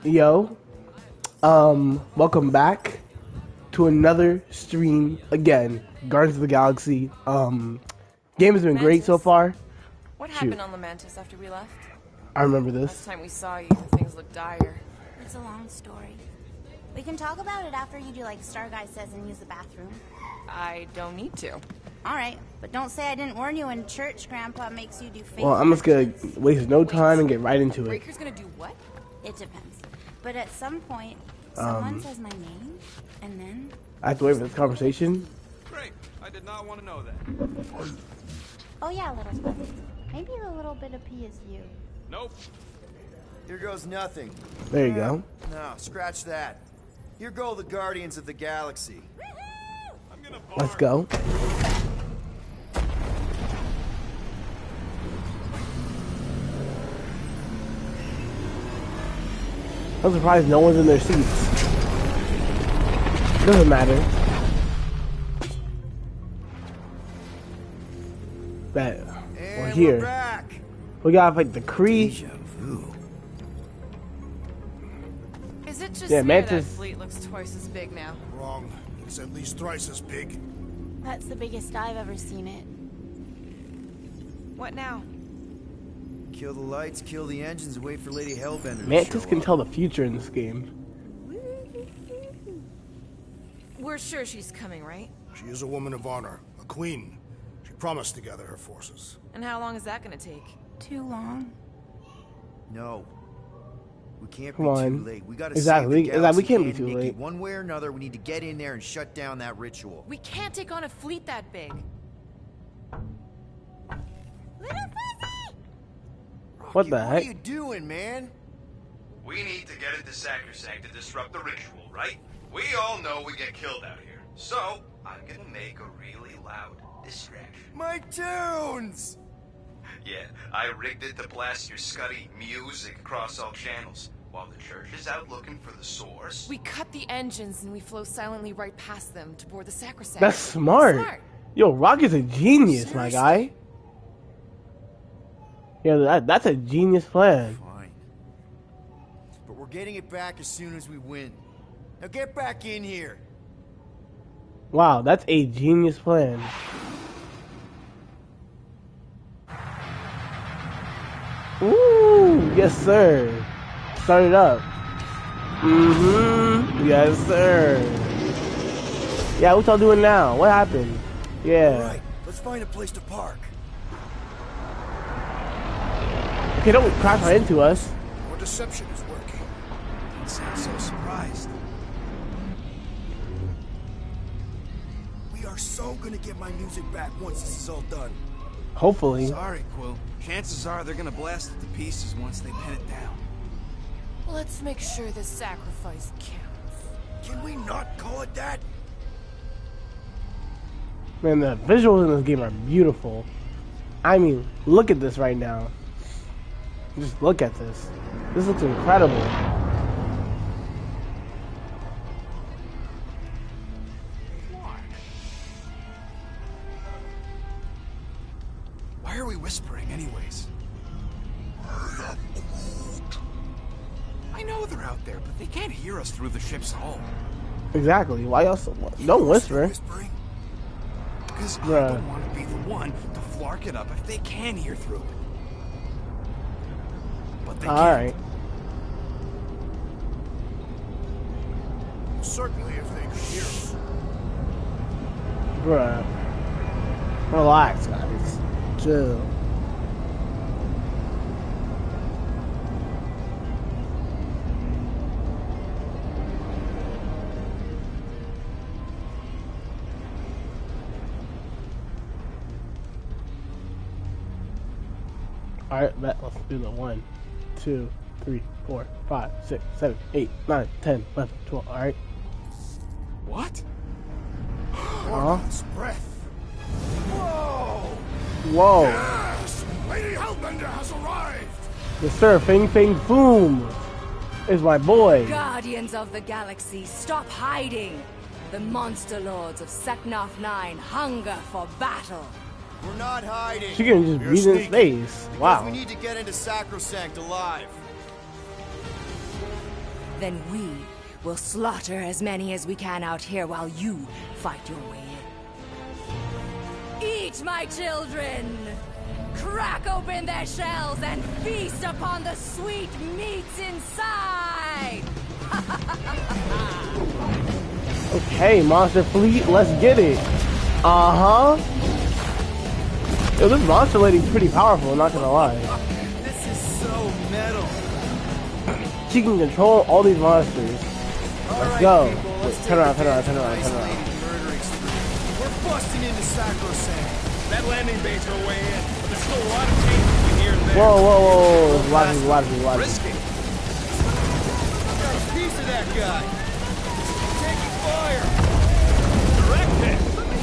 Yo, welcome back to another stream again. Guardians of the Galaxy. Game has been great so far. What happened on Lamentis after we left? I remember this. Last time we saw you, things looked dire. It's a long story. We can talk about it after you do like Star Guy says and use the bathroom. I don't need to. Alright, but don't say I didn't warn you in church Grandpa makes you do faith. Well, I'm just gonna waste no time and get right into it. Breaker's gonna do what? It depends. But at some point, someone says my name, and then... I have to wait for this conversation. Great. I did not want to know that. Oh yeah, little buddy. Maybe the little bit of pee is you. Nope. Here goes nothing. There you go. No, scratch that. Here go the Guardians of the Galaxy. I'm gonna Let's go. I'm surprised no one's in their seats. Doesn't matter. Bet we're And here. we're back. We got like the Kree. Deja vu. Is it just Yeah, me or Mantis- that fleet looks twice as big now? Wrong. It's at least thrice as big. That's the biggest I've ever seen it. What now? Kill the lights, kill the engines, and wait for Lady Hellbender to Mantis show can up. tell the future in this game. We're sure she's coming, right? She is a woman of honor, a queen. She promised to gather her forces. And how long is that gonna take? Too long. No. We can't Come be on. too late. We gotta Exactly. save the We galaxy can't be and too Nikki. late. One way or another, we need to get in there and shut down that ritual. We can't take on a fleet that big. Little fuzzy! What the What heck? are you doing, man? We need to get into Sacrosanct to disrupt the ritual, right? We all know we get killed out here. So, I'm gonna make a really loud distraction. My tunes! Yeah, I rigged it to blast your scuddy music across all channels, while the church is out looking for the source. We cut the engines and we flow silently right past them to board the sacrosanct. That's smart. Yo, Rock is a genius, my guy. Yeah, that's a genius plan. Fine. But we're getting it back as soon as we win. Now get back in here. Wow, that's a genius plan. Ooh, yes sir. Start it up. Yes sir. Yeah, what y'all doing now? What happened? Yeah. Alright, let's find a place to park. Okay, don't crash right into us. Your deception is working. Don't sound so surprised. We are so gonna get my music back once this is all done. Hopefully. Sorry, Quill. Chances are they're gonna blast it to pieces once they pin it down. Let's make sure this sacrifice counts. Can we not call it that? Man, the visuals in this game are beautiful. I mean, look at this right now. Just look at this. This looks incredible. Why are we whispering anyways? I know they're out there, but they can't hear us through the ship's hull. Exactly. Why else? Don't whisper. Whispering? Because I Bruh. don't want to be the one to flark it up if they can hear through it. But they can't. Alright. Certainly if they could hear us. Bruh. Relax, guys. Chill. Alright, let's do the 1, 2, 3, 4, 5, 6, 7, 8, 9, 10, 11, 12. Alright. What? Orgon's breath. Whoa! Whoa. Yes! Lady Hellbender has arrived! Yes, sir. Fing Fing Foom is my boy. Guardians of the Galaxy, stop hiding! The monster lords of Seknarf 9 hunger for battle. We're not hiding. She can just We're breathe in sneaky. space. Because Wow. we need to get into Sacrosanct alive. Then we will slaughter as many as we can out here while you fight your way in. Eat, my children! Crack open their shells and feast upon the sweet meats inside! Okay, monster fleet, let's get it. Uh-huh. Yo, this monster lady's pretty powerful, not gonna lie. This is so metal. She can control all these monsters. Let's go. Wait, turn around. We're busting into Sacrosanct. That landing bay's her way in, but there's still a lot of changes we hear there. Whoa. A lot of people. Risky. Got a piece of that guy. Taking fire. Direct hit.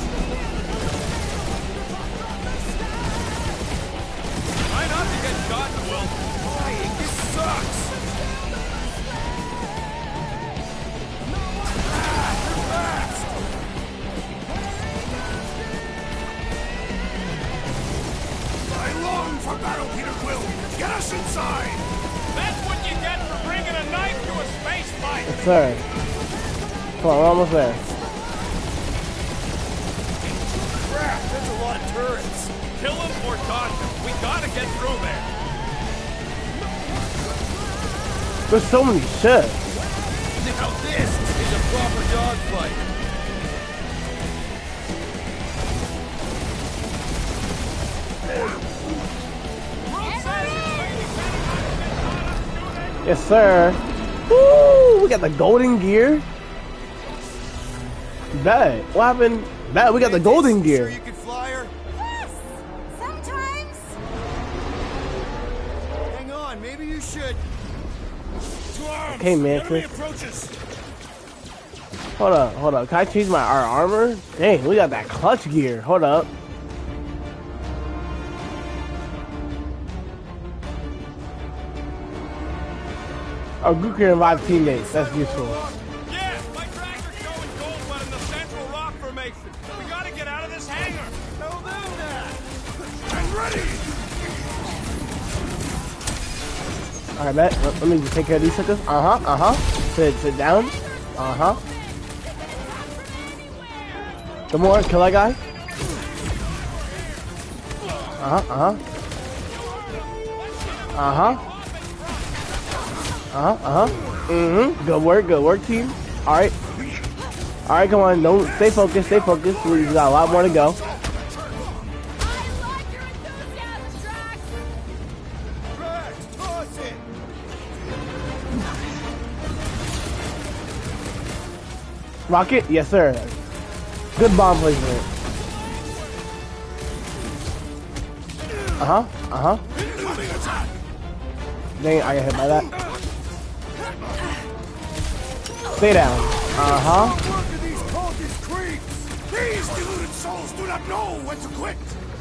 Try not to get shot, Will. Dying. This sucks. They're fast. I long for battle, Peter Quill. Get us inside. That's what you get for bringing a knife to a space fight. Yes, sir. Come on, we're almost there. Crap, that's a lot of turrets. Kill him or dodge him. We gotta get through there. There's so many ships. Now this is a proper dogfight. Yes, sir. Woo! We got the golden gear. Bet. What happened? Bet we got the golden Sure gear. you can fly her? Yes! Sometimes. Hang on, maybe you should. Okay, Mantis. Hold up. Can I change our armor? Dang, we got that clutch gear. Hold up. Oh, Goku can revive teammates. That's useful. Yeah, my tractor's going gold, but in the central rock formation. We gotta get out of this hangar. Tell them that. I'm ready. Alright, bet. Let me just take care of these suckers. Sit down. Some more. Kill that guy. Good work, team. Alright, come on. Don't stay focused. We got a lot more to go. Drax, toss it. Rocket? Yes, sir. Good bomb placement. Dang, I got hit by that. Stay down. Work of these cultist creeps. These deluded souls do not know when to quit.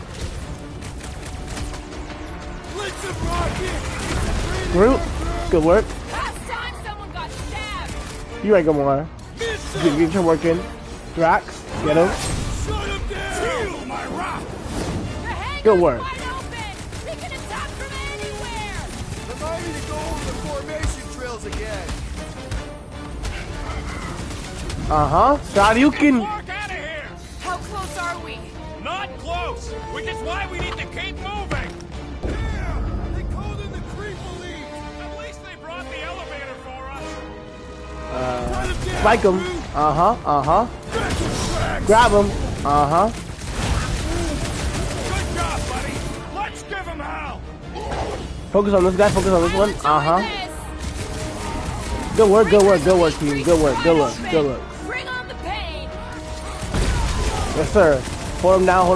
Blitz and rocket. Groot. Good work. Last time someone got stabbed. You right, Gamora. Get your work in. Drax. Get him. Shut him down. Feel my wrath. The hangar's Good work. wide open. We can attack from anywhere. Remind me to go over the formation drills again. Shoryuken. Walk out of here. How close are we? Not close, which is why we need to keep moving. Yeah, they called in the creep elite. At least they brought the elevator for us. Run him down. Spike him. Grab him. Good job, buddy. Let's give him hell. Focus on this guy. Focus on this one. This. Good work, team. Good work. Bring on the pain. Yes, sir. Hold him down.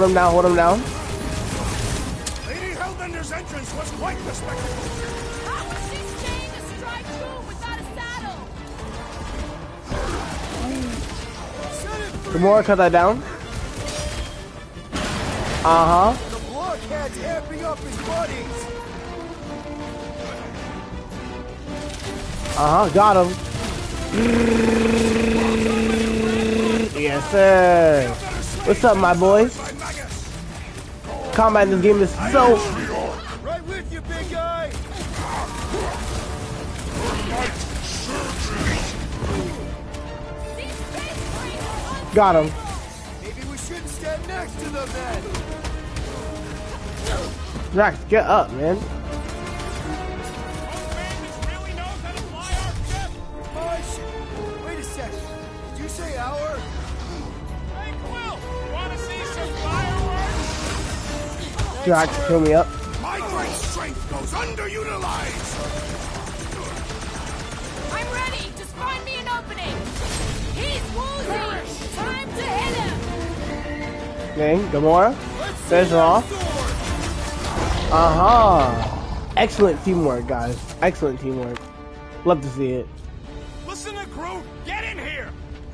Lady Hellbender's entrance was quite the spectacle. How was she staying to strike boom without a saddle? Gamora, cut that down. The blockhead's amping up his buddies. Got him. Yes, sir. What's up, my boy? Combat in this game is so... Right with you, big guy. Got him. Maybe we shouldn't stand next to them then. Drax, get up, man. Really knows how to fly our ship. Oh shit! Wait a second. Did you say our? Hey, Quill, want to see some fireworks? Drax, fill me up. My great strength goes underutilized. I'm ready. Just find me an opening. He's woozy. Time to hit him. Okay, Gamora. Finish her off. Excellent teamwork, guys. Excellent teamwork. Love to see it. Listen to Groot. Get in here.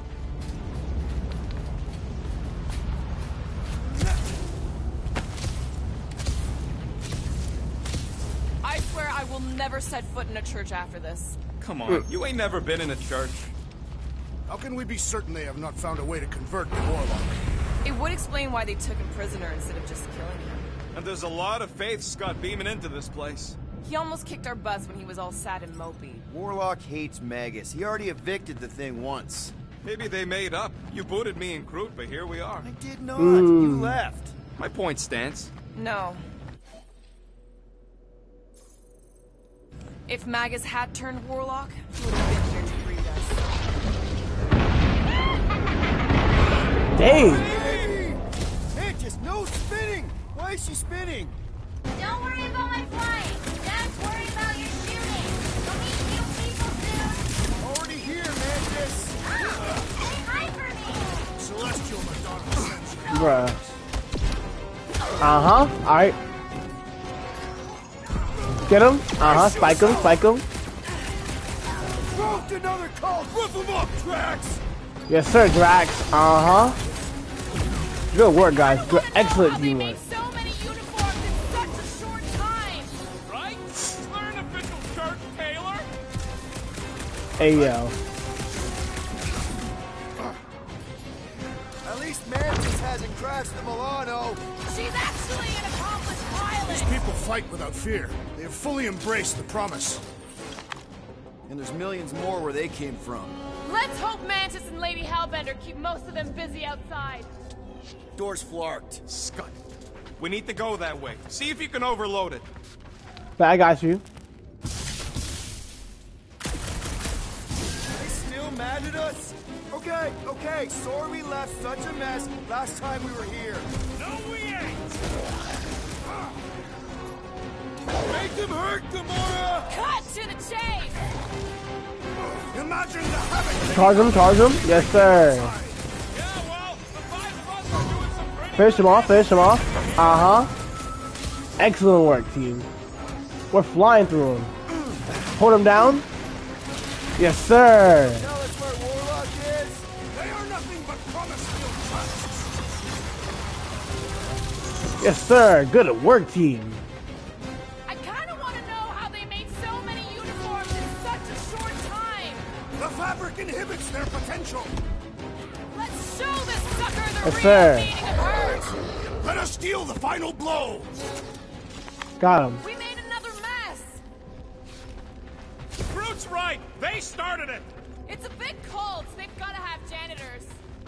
I swear I will never set foot in a church after this. Come on, you ain't never been in a church. How can we be certain they have not found a way to convert the warlock? It would explain why they took him prisoner instead of just killing him. And there's a lot of faith Scott beaming into this place. He almost kicked our butts when he was all sad and mopey. Warlock hates Magus. He already evicted the thing once. Maybe they made up. You booted me and Groot, but here we are. I did not. You left. My point stands. No. If Magus had turned warlock, he would have been here to greet us. Dang. Hey! Mantis, no spinning! Why is she spinning? Don't worry about my flying. Just worry about your shooting. We'll meet new people soon. Already here, Mantis. Ah! Say hi for me. Celestial Madonna sends you. Bruh. Alright. Get him. Spike him. Spike him. Roped another cult! Rip him up, Drax! Yes, sir, Drax. Good work, guys. Good, excellent teamwork. So many uniforms in such a short time. Right? Is there an official church, Taylor? Hey, yo. At least Mantis hasn't crashed the Milano. She's actually an accomplished pilot. These people fight without fear. They have fully embraced the promise. And there's millions more where they came from. Let's hope Mantis and Lady Hellbender keep most of them busy outside. Door's flarked. Scott, we need to go that way. See if you can overload it. But I got you. They still mad at us? Okay. Sorry we left such a mess last time we were here. No, we ain't. Make them hurt, Gamora! Cut to the chase. Imagine the havoc. Charge him. Yes, sir. Yeah, well, the 5 of us are doing some pretty Finish him off. Excellent work, team. We're flying through him. Hold him down. Yes, sir. Tell us where Warlock is. They are nothing but promise-filled traps. Yes, sir. Good work, team. I kind of want to know how they made so many uniforms in such a short time. The fabric inhibits their potential. Let's show this sucker the Yes, real sir. meaning of hurt. Let us deal the final blow. Got him. We made another mess. Groot's right. They started it. It's a big cult. They've got to have janitors.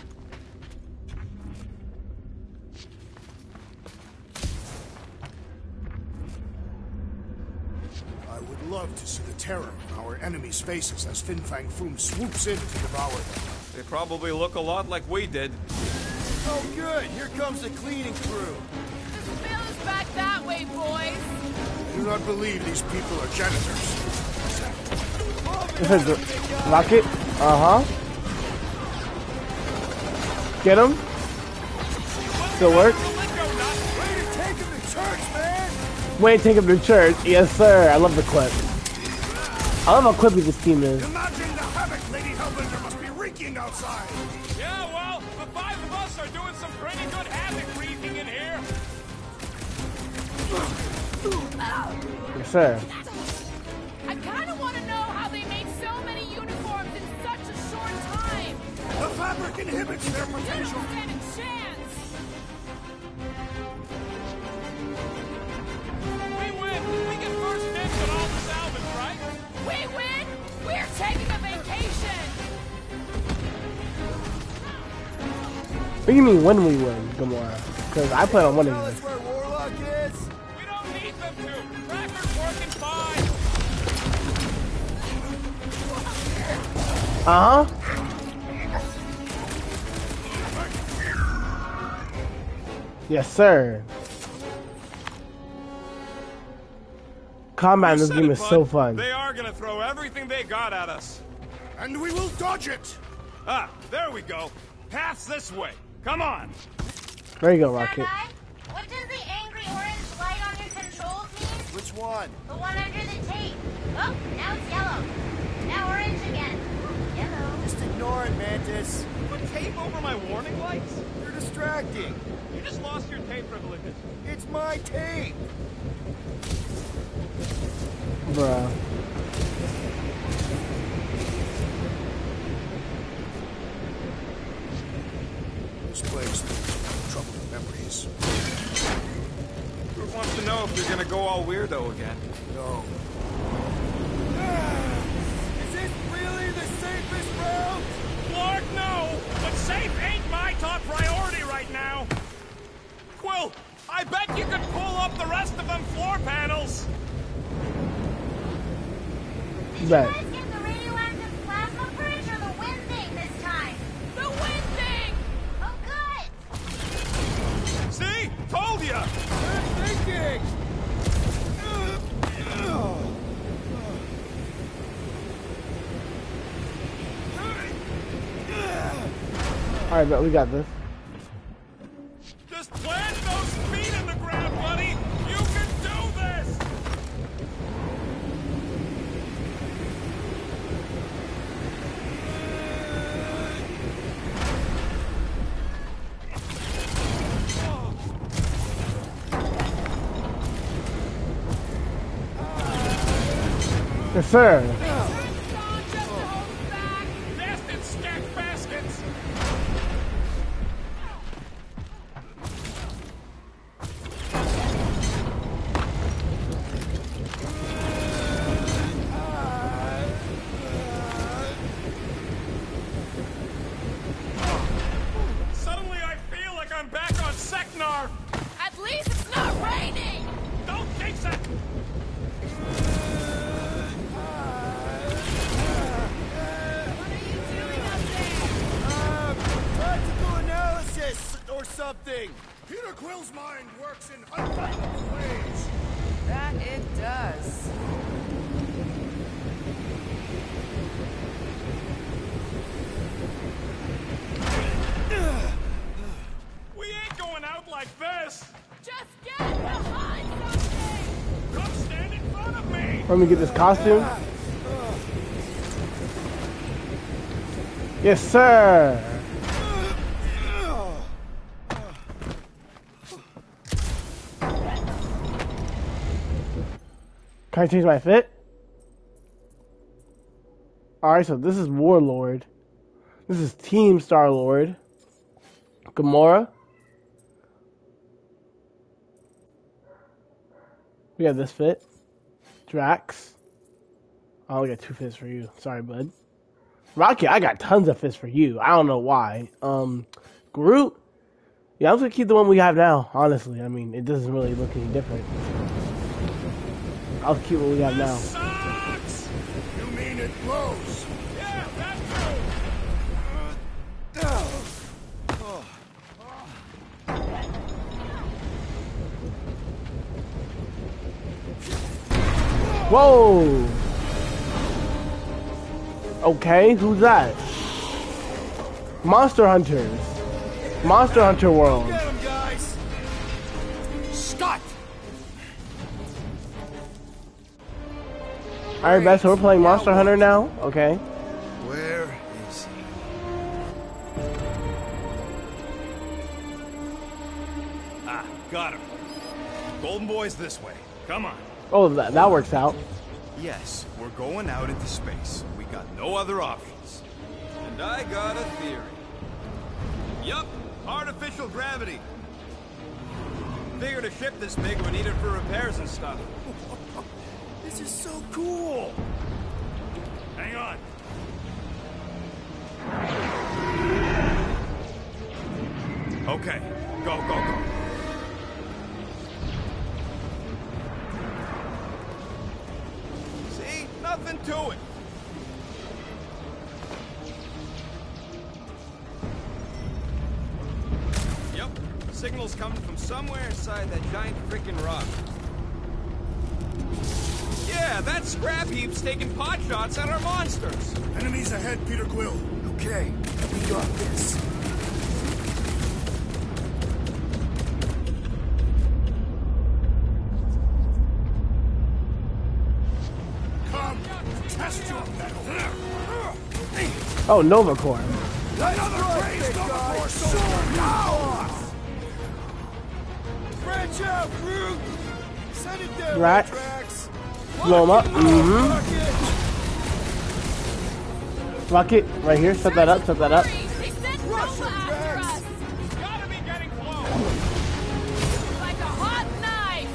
I would love to see the terror on our enemies' faces as Fin Fang Foom swoops in to devour them. They probably look a lot like we did. Oh, good. Here comes the cleaning crew. Just fill us back that way, boys. I do not believe these people are janitors. This is good. Rocket. Get him. Still work. Way to take him to church, man! Way to take him to church. Yes, sir. I love the clip. I love how clippy this team is. Imagine the havoc Lady Hellbender must be wreaking outside. Yeah, well, the 5 of us are doing some pretty good havoc wreaking in here. Yes, sir. I kind of want to know how they made so many uniforms in such a short time. The fabric inhibits their You don't potential. stand a chance. We win. We get first dibs on all the salvage, right? We win. We're taking a vacation. What do you mean when we win, Gamora? Because I plan on winning Tell us this. where Warlock is. We don't need them to. Tracker's working fine. Uh-huh. Yes, sir. Combat in this game is so fun. They are gonna throw everything they got at us. And we will dodge it! Ah, there we go. Path's this way. Come on. There you go, Rocket. Guy, what does the angry orange light on your controls mean? Which one? The one under the tape. Oh, now it's yellow. Now orange again. Yellow. Just ignore it, Mantis. Put tape over my warning lights? You're distracting. You just lost your tape privileges. It's my tape. Bruh. This place brings troubling memories. Who wants to know if you're gonna go all weirdo again? No. Is this really the safest route? Lord, no! But safe ain't my top priority right now! Quill, I bet you could pull up the rest of them floor panels! Did Bet. you guys get the radioactive plasma bridge or the wind thing this time? The wind thing! Oh, good! See? Told ya! Good thinking. Alright, but we got this. Just plant those feet in the ground, buddy! You can do this! Yes, sir. Bastard stacked baskets! Suddenly I feel like I'm back on Seknar! At least it's not raining! Don't jinx it! What are you doing up there? Practical analysis or something. Peter Quill's mind works in unfathomable ways. That it does. We ain't going out like this! Just get behind something! Come stand in front of me! Let me get this costume. Yes, sir. Can I change my fit? Alright, so this is Warlord. This is Team Star-Lord. Gamora. We have this fit. Drax. I only got 2 fits for you. Sorry, bud. Rocket, I got tons of fits for you. I don't know why. Groot. Yeah, I'm just gonna keep the one we have now, honestly. I mean, it doesn't really look any different. I'll keep what we have now. Sucks! You mean it blows? Yeah, that's true! Whoa! Okay, who's that? Monster Hunters. Monster Hunter World. Get him, guys. Scott! Alright, Beth, so we're playing Monster Hunter now? Okay. Where is he? Ah, got him. Golden Boy's this way. Come on. Oh, that works out. Yes, we're going out into space. We got no other options. And I got a theory. Yup, artificial gravity. Figured a ship this big would need it for repairs and stuff. This is so cool. Hang on. Okay, go, go, go. See? Nothing to it. Yep, signal's coming from somewhere inside that giant freaking rock. Yeah, that scrap heap's taking pot shots at our monsters. Enemies ahead, Peter Quill. Okay, we got this. Come, test your metal. Oh, Nova Corps. Another praise Nova sword now! Branch out, Groot! Send it down, Right. Drax! Blow him up. Mm-hmm. Rocket! Rocket, right here. Set that up. Set that up. They sent Nova after us. Gotta be getting close. Like a hot knife.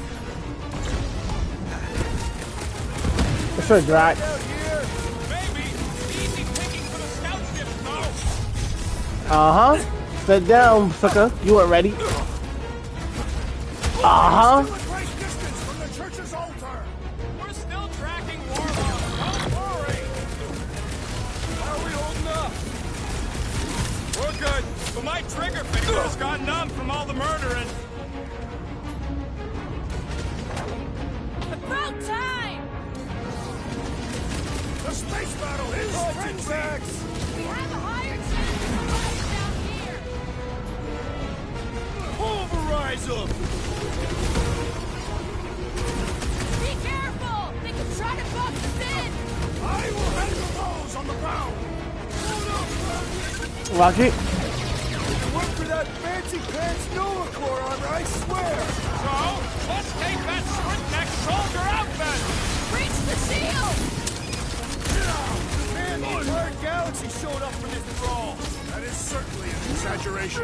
Yes, sir, Drax. Out here! Maybe. Easy picking for the scout ships, though. Uh-huh. Sit down, sucker. You weren't ready. Uh-huh. Still a great distance from the church's altar. We're still tracking Warlock. Don't worry. How are we holding up? We're good. But my trigger finger's got numb from all the murdering. About time. The space battle is frenzied. Drax! We have a higher chance of surviving down here. Pulverize them! Be careful. They can try to box us in. I will handle those on the ground. Rocket. Work for that fancy pants Nova Corps armor, I swear! So, let's take that sprint-neck soldier out then. Reach the shield. Man, the entire galaxy showed up for this brawl! That is certainly an exaggeration.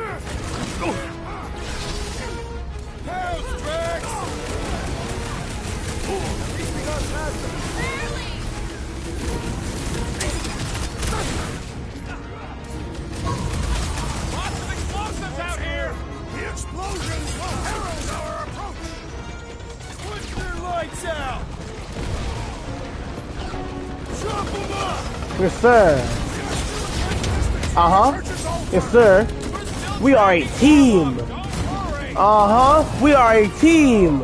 Pounds, Drax! At least we got past them. Barely. Lots of explosives out here. The explosions will herald our approach. Put their lights out! Chop them up! Yes, sir. Uh-huh. Yes, sir. We are a team. Don't worry. Uh-huh. We are a team.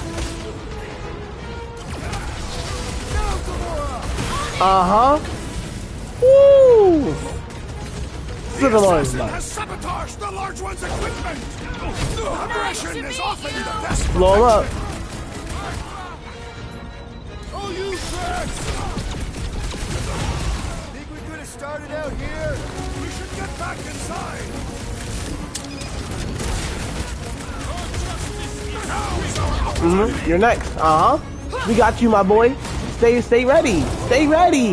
Uh-huh. Woo! The Civilized assassin life. has sabotaged the large one's equipment. Aggression is often the best Blow him up. Oh, you Drax! Think we could have started out here? We should get back inside. You're next. Uh-huh. We got you, my boy. Stay ready. Stay ready.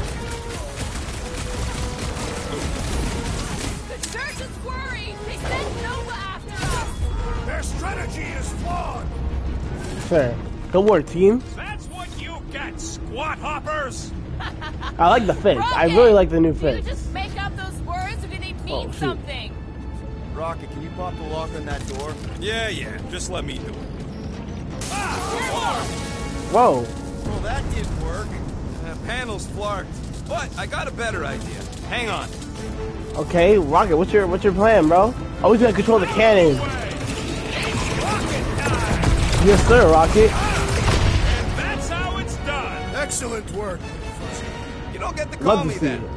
The church is worried. They sent Nova after us. Their strategy is flawed. Sir. Good work, team. That's what you get, squat hoppers. I like the fits. I Rocket, really like the new You fits. just make up those words or do they mean Oh, shoot. something? Rocket, can you pop the lock on that door? Yeah, just let me do it. Whoa. Well, that didn't work. Panel's flarked. But I got a better idea. Hang on. Okay, Rocket, what's your plan, bro? Oh, he's gonna control the cannon. Yes, sir, Rocket. And that's how it's done. Excellent work. You don't get to call Love me to see then. it.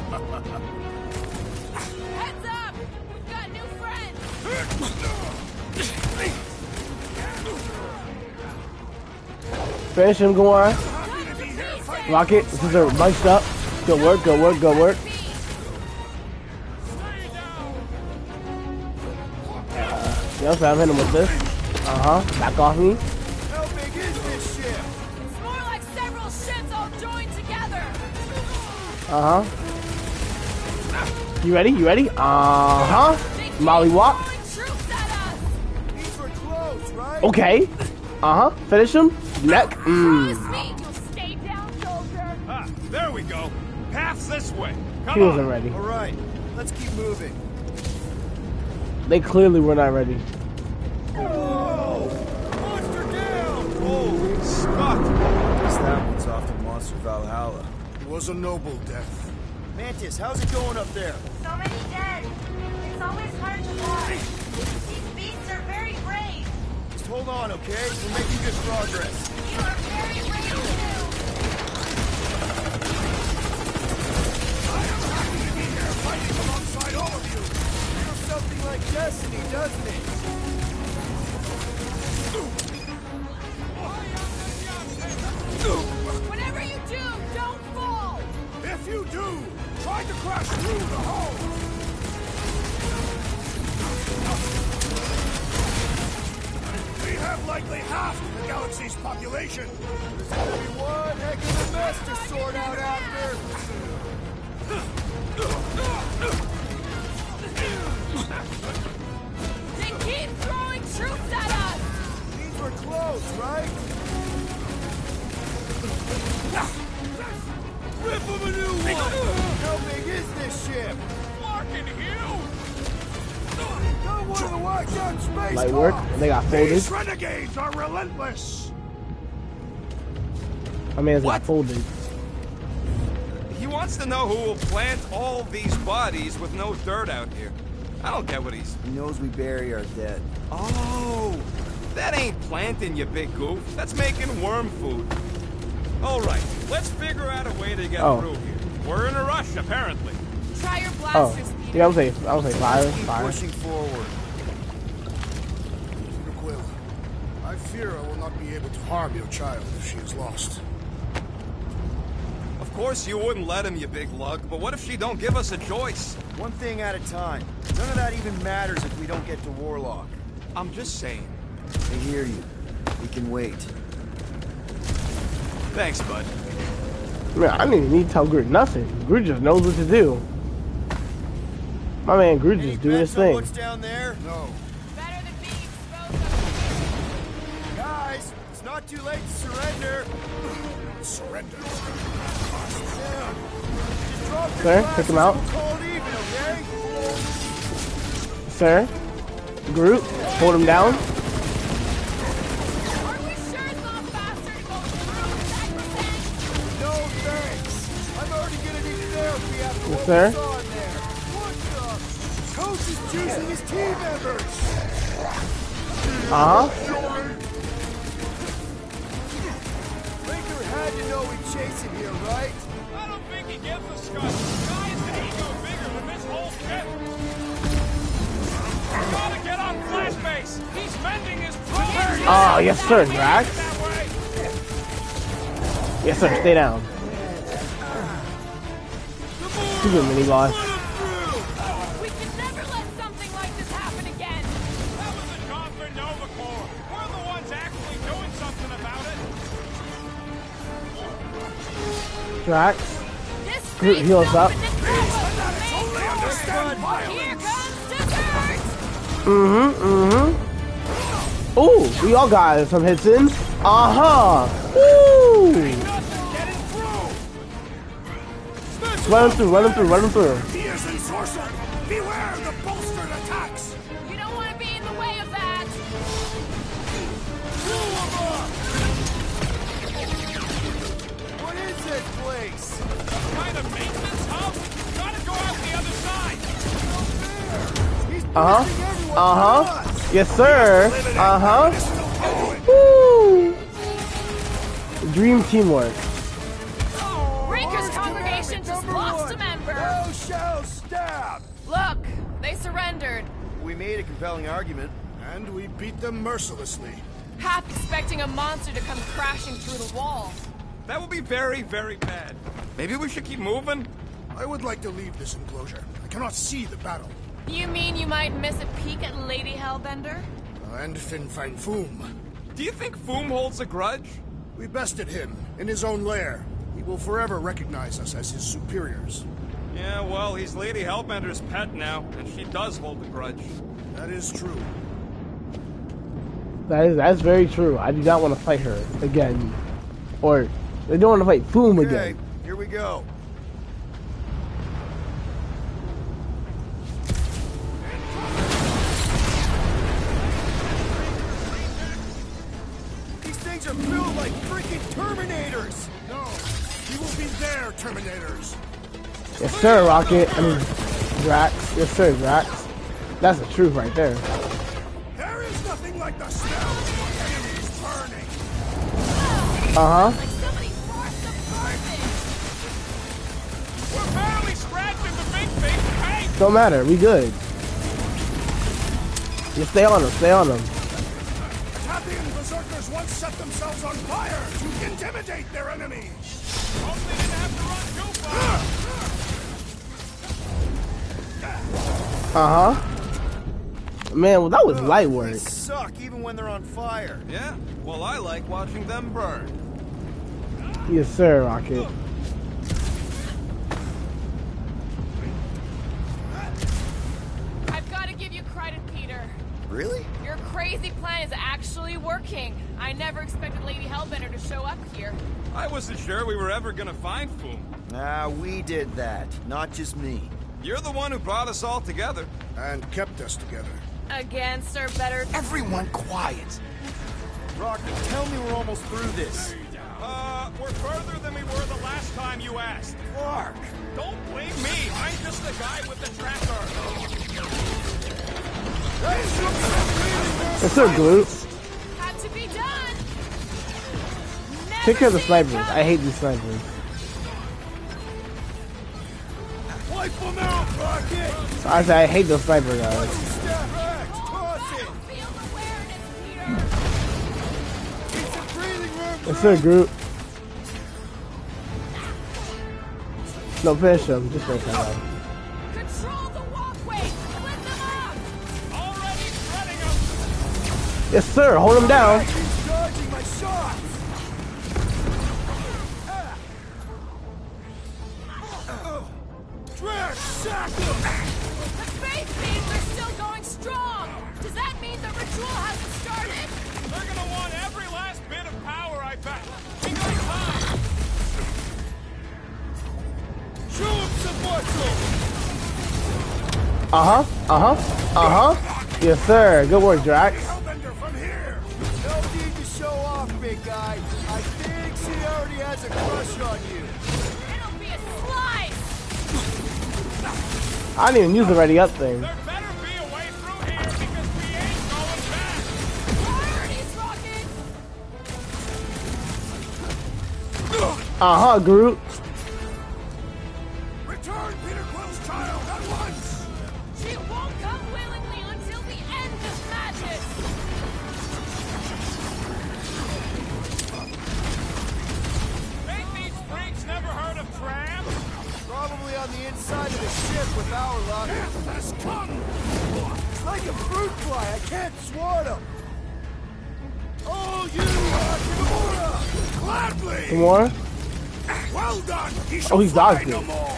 Heads up. We've got new friends. Finish him, Gamora. Rocket, this is a bunched up. Good work, good work, good work. Yes, I'm hitting him with this. Uh-huh. Back off me. How big is this ship? It's more like several ships all joined together. Uh-huh. You ready? You ready? Uh-huh. Molly walk. Throwing troops at us. These were close, right? Okay. Uh-huh. Finish him. Neck. Promise me you'll stay down, soldier. Ah, there we go. Path's this way. He Come wasn't on. ready. All right, let's keep moving. They clearly were not ready. Whoa! Monster down! Holy Scott! Guess that one's off to Monster Valhalla. It was a noble death. Mantis, how's it going up there? So many dead. It's always hard to watch. These beasts are very brave. Just hold on, okay? We're making good progress. You are very brave too. I am happy to be here fighting alongside all of you. Feels something like destiny, doesn't it? Whatever you do, don't fall! If you do, try to crash through the hull. We have likely half the galaxy's population. There's gonna be one heck of a mess to sort out after. They keep throwing troops at us! Means we're close, right? Rip him a new one! How big is this ship? Larkin Hugh! Not one of the whacked out space Light work, cars. and they got folded. These renegades are relentless. My man's got folded. He wants to know who will plant all these bodies with no dirt out here. I don't get what he's... He knows we bury our dead. Oh, that ain't planting, you big goof. That's making worm food. All right, let's figure out a way to get through here. We're in a rush, apparently. Try your Oh, blasters, Peter. yeah, I was like fire, Keep fire. pushing forward. Quill, I fear I will not be able to harm your child if she is lost. Of course you wouldn't let him, you big lug, but what if she don't give us a choice? One thing at a time. None of that even matters if we don't get to Warlock. I'm just saying. I hear you. We can wait. Thanks, bud. Man, I didn't even need to tell Groot nothing. Groot just knows what to do. My man Groot Any just doing his bets on thing. what's down there? No. Better than being exposed up. Guys, it's not too late to surrender. Surrender. Down. Just drop your Sir, glasses pick him out. and we'll call it even, okay? Sir, Groot, hold him down. Are we sure it's not faster to go through sacrosanct? No thanks. I'm already gonna need therapy after Yes, what sir. we saw in there. What the? Coach is choosing his team members. Baker had to know we'd chase him here, right? I don't think he gives a scuff. The guy is an ego bigger than this whole ship. We gotta get on flash base. He's mending his progress. Oh, yes sir, Drax. That way. Yes sir, stay down. Too good, mini boss. We can never let something like this happen again. That was a job for Nova Corps. We're the ones actually doing something about it. Drax, This Groot street's heals up. open to trouble. Only understand Here violence. comes dessert. Ooh, we all got some hits in. Woo! Run him through, run him through, run him through. He is ensorcelled. Beware the bolstered attacks. You don't want to be in the way of that. What is this place? Some kind of maintenance hub? Gotta go out the other side. He's Uh-huh. pushing everyone Uh-huh. but us. Yes sir. Woo! Dream teamwork. Breaker's congregation just lost a member. Thou shalt stab. Look, they surrendered. We made a compelling argument. And we beat them mercilessly. Half expecting a monster to come crashing through the wall. That would be very, very bad. Maybe we should keep moving? I would like to leave this enclosure. I cannot see the battle. You mean you might miss a peek at Lady Hellbender? And Fin Fang Foom. Do you think Foom holds a grudge? We bested him in his own lair. He will forever recognize us as his superiors. Yeah, well, he's Lady Hellbender's pet now, and she does hold a grudge. That is true. That's very true. I do not want to fight her again. Or, I don't want to fight Foom Okay, again. here we go. flew like freaking Terminators! No, we will be their Terminators. Yes, sir, Rocket. I mean, Drax. Yes, sir, Drax. That's the truth right there. There is nothing like the smell of enemies burning. Uh-huh. Like somebody forced the burning. We're barely scratching the big paint. Don't matter. We good. Just stay on them. Stay on them. Tathian berserkers once set themselves on fire to intimidate their enemies. Hope they didn't have to run too far. Uh-huh. Man, well, that was light work. They suck even when they're on fire. Yeah? Well, I like watching them burn. Yes, sir, Rocket. I've got to give you credit, Peter. Really? Your crazy plan is actually working. I never expected Lady Hellbender to show up here. I wasn't sure we were ever gonna find Foom. Nah, we did that. Not just me. You're the one who brought us all together. And kept us together. Against our better... Everyone quiet! Rocket, tell me we're almost through this. We're further than we were the last time you asked. Clark! Don't blame me. I'm just the guy with the tracker. Yes, sir, Groot. Had to be done. Take care of the Never snipers. seen I hate these snipers. Wipe them out, Rocket! I say I hate those sniper guys. Step back! Toss it! Feel awareness, Peter. It's a breathing room! Yes, sir, Groot. No, finish him. Just finish him. Control the walkway. Split them up. Already shredding them. Yes, sir. Hold him down. He's dodging my shots! Drax, sack him! The space beams are still going strong. Does that mean the ritual hasn't started? They're gonna want every last bit of power, I bet. We got time. Show him some muscle! Uh-huh. Uh-huh. Uh-huh. Yes, sir. Good work, Drax. Hellbender from here. No need to show off, big guy. I think she already has a crush on you. It'll be a slice. I didn't even use the ready up thing. There better be a way through here because we ain't going back. Priorities, Rocket. Uh-huh, Groot. Return Peter Quill's child at once. She won't come willingly until the end of magic. Ain't these freaks never heard of trams? Probably on the inside of the ship with our luck. Death has come. It's like a fruit fly. I can't swat him. Oh, you Kimura! Gladly. Some more? Well done. He Oh, he's dodged find no it. more.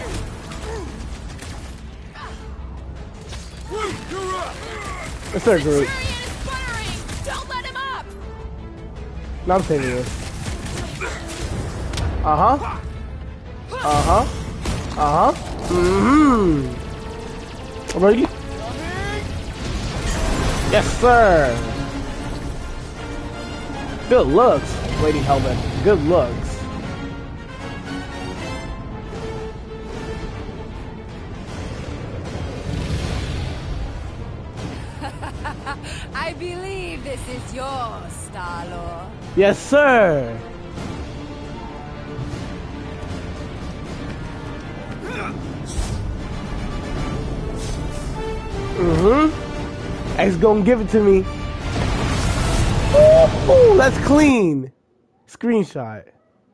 Groot, you're up! Yes, sir, Groot. Centurion is firing. Don't let him up. No, I'm saving this. Uh-huh. Uh-huh. Uh-huh. Mm-hmm. Ready? Yes, sir. Good looks, Lady Hellbender. Good looks. I believe this is yours, Star-Lord. Yes, sir. Mm-hmm. X gonna give it to me. Ooh, that's clean. Screenshot.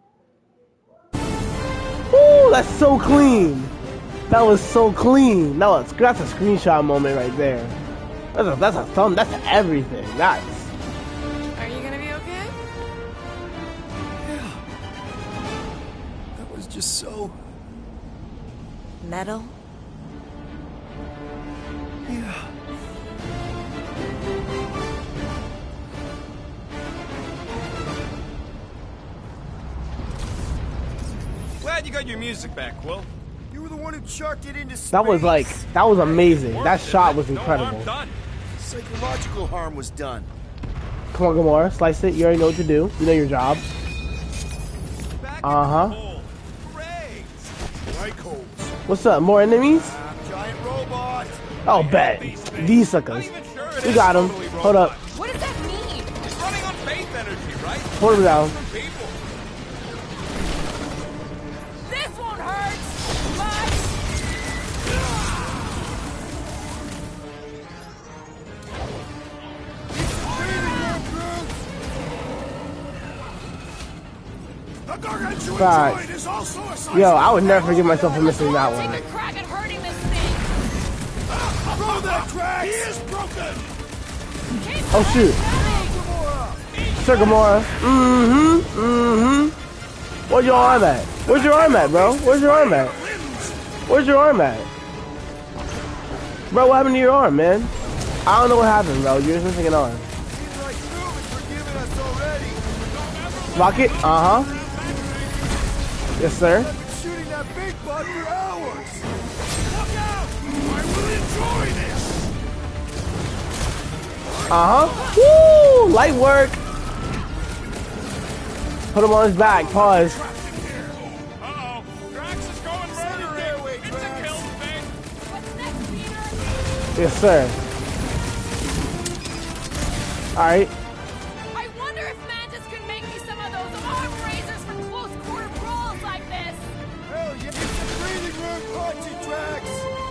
Ooh, that's so clean. That was so clean. That's a screenshot moment right there. That's a thumb. That's everything. That's. Are you gonna be okay? Yeah. That was just so... Metal? Yeah. Glad you got your music back, Quill. You were the one who chucked it into space. That was like. That was amazing. That shot was No incredible. harm done. Psychological harm was done. Come on, Gamora. Slice it. You already know what to do. You know your job. Back Uh-huh. in the hole. Great. Like holes. What's up? More enemies? Giant robot. Oh, bet. These suckers. Not even sure it We is got him. totally Hold up. robot. What does that mean? It's running on faith energy, right? Hold him down. From people. This won't hurt much. The gargantuan Facts. droid is also a size. Yo, I would never forgive myself for missing that Take one. a crack at hurting this thing. Throw that track. He is broken. Oh, shoot. Sir Gamora. Where's your arm at? Where's your arm at, bro? Where's your arm at? Where's your arm at? Bro, what happened to your arm, man? I don't know what happened, bro. You're just missing an arm. Seems like Doom is forgiving us already. Rocket? Uh-huh. Yes, sir. I've been shooting that big bug for hours. Look out! I will enjoy this. Uh-huh. Woo! Light work. Put him on his back. Pause. Uh-oh. Drax is going murdering. It's a kill thing. What's next, Peter? Yes, sir. Alright. I wonder if Mantis can make me some of those arm raisers for close quarter brawls like this. Hell yeah. It's the breathing room punching tracks.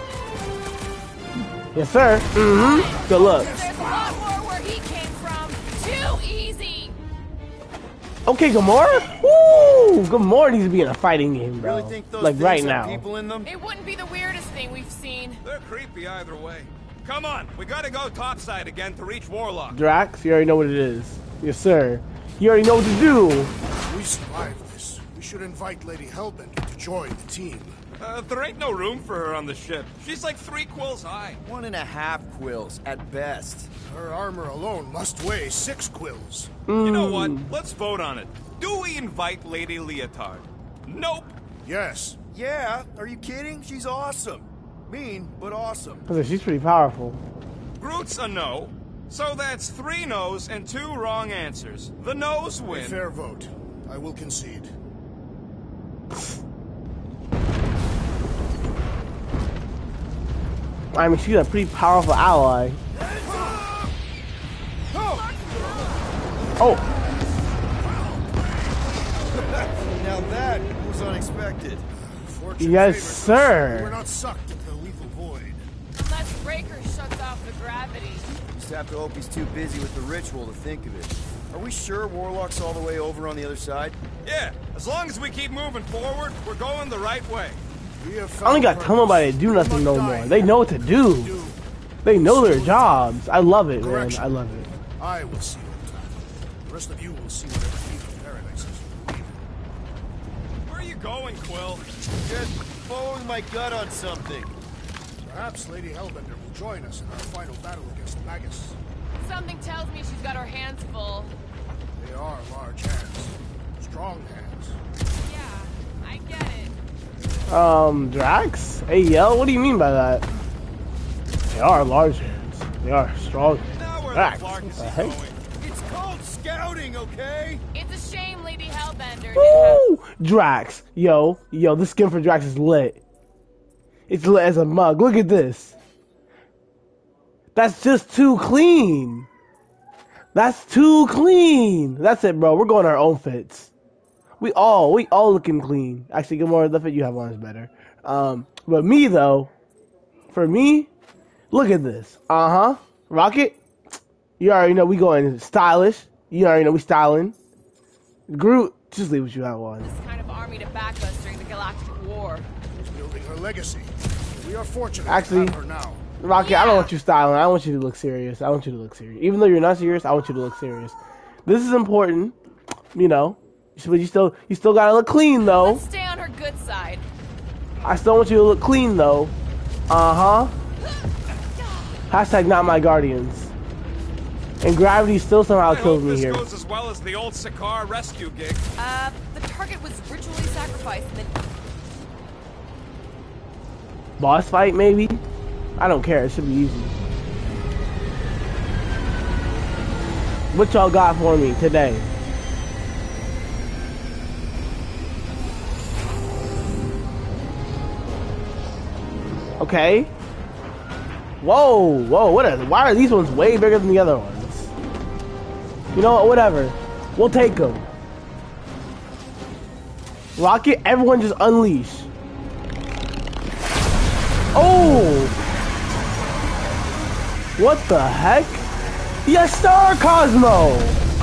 Yes, sir. Good luck. There's a lot more where he came from. Too easy. Okay, Gamora? Woo! Gamora needs to be in a fighting game, bro. Really think those Like things right have now. people in them? It wouldn't be the weirdest thing we've seen. They're creepy either way. Come on, we gotta go topside again to reach Warlock. Drax, you already know what it is. Yes, sir. You already know what to do. We survived this. We should invite Lady Hellbender to join the team. There ain't no room for her on the ship. She's like 3 quills high. 1.5 quills at best. Her armor alone must weigh 6 quills. You know what? Let's vote on it. Do we invite Lady Leotard? Nope. Yes. Yeah, are you kidding? She's awesome. Mean, but awesome. Because she's pretty powerful. Groot's a no. So that's 3 no's and 2 wrong answers. The no's A win. fair vote. I will concede. I mean, she's a pretty powerful ally. Oh, Now that was unexpected. Fortune yes, favors us. sir. We're not sucked into the lethal void. Unless Breaker shuts off the gravity. Just have to hope he's too busy with the ritual to think of it. Are we sure Warlock's all the way over on the other side? Yeah, as long as we keep moving forward, we're going the right way. We have I only found got to tell nobody to do purpose. nothing We no must more. die They know what to do. They know their jobs. I love it, man. Correction. I love it. I will see what time. The rest of you will see whatever evil paradise is. Where are you going, Quill? Just following my gut on something. Perhaps Lady Hellbender will join us in our final battle against Magus. Something tells me she's got her hands full. They are large hands. Strong hands. Yeah, I get it. Drax? Hey, yo, what do you mean by that? They are large hands. They are strong hands. Now where Drax, the Clark what is the he heck? going? It's called scouting, okay? It's a shame Lady Hellbender didn't Woo! Drax. Yo, this skin for Drax is lit. It's lit as a mug. Look at this. That's just too clean. That's too clean. That's it, bro. We're going our own fits. We all looking clean. Actually, Gamora, the fit you have on is better. But me though, for me, look at this. Rocket, you already know we going stylish. You already know we styling. Groot, just leave what you have on. this kind of army to back us during the Galactic War. She's building her legacy. We are fortunate Actually- to have her now. Rocket, I don't want you styling. I want you to look serious. I want you to look serious. Even though you're not serious, I want you to look serious. This is important, you know. But you still gotta look clean though. Let's stay on her good side. I still want you to look clean though. Hashtag not my guardians. And gravity still somehow I kills hope me this here. goes as well as the old Sakaar rescue gig. The target was ritually sacrificed and then Boss fight maybe? I don't care. It should be easy. What y'all got for me today? Okay. Whoa, whoa, why are these ones way bigger than the other ones? You know what, whatever. We'll take them. Rocket, everyone just unleash. Oh! What the heck? Yes, sir, Cosmo!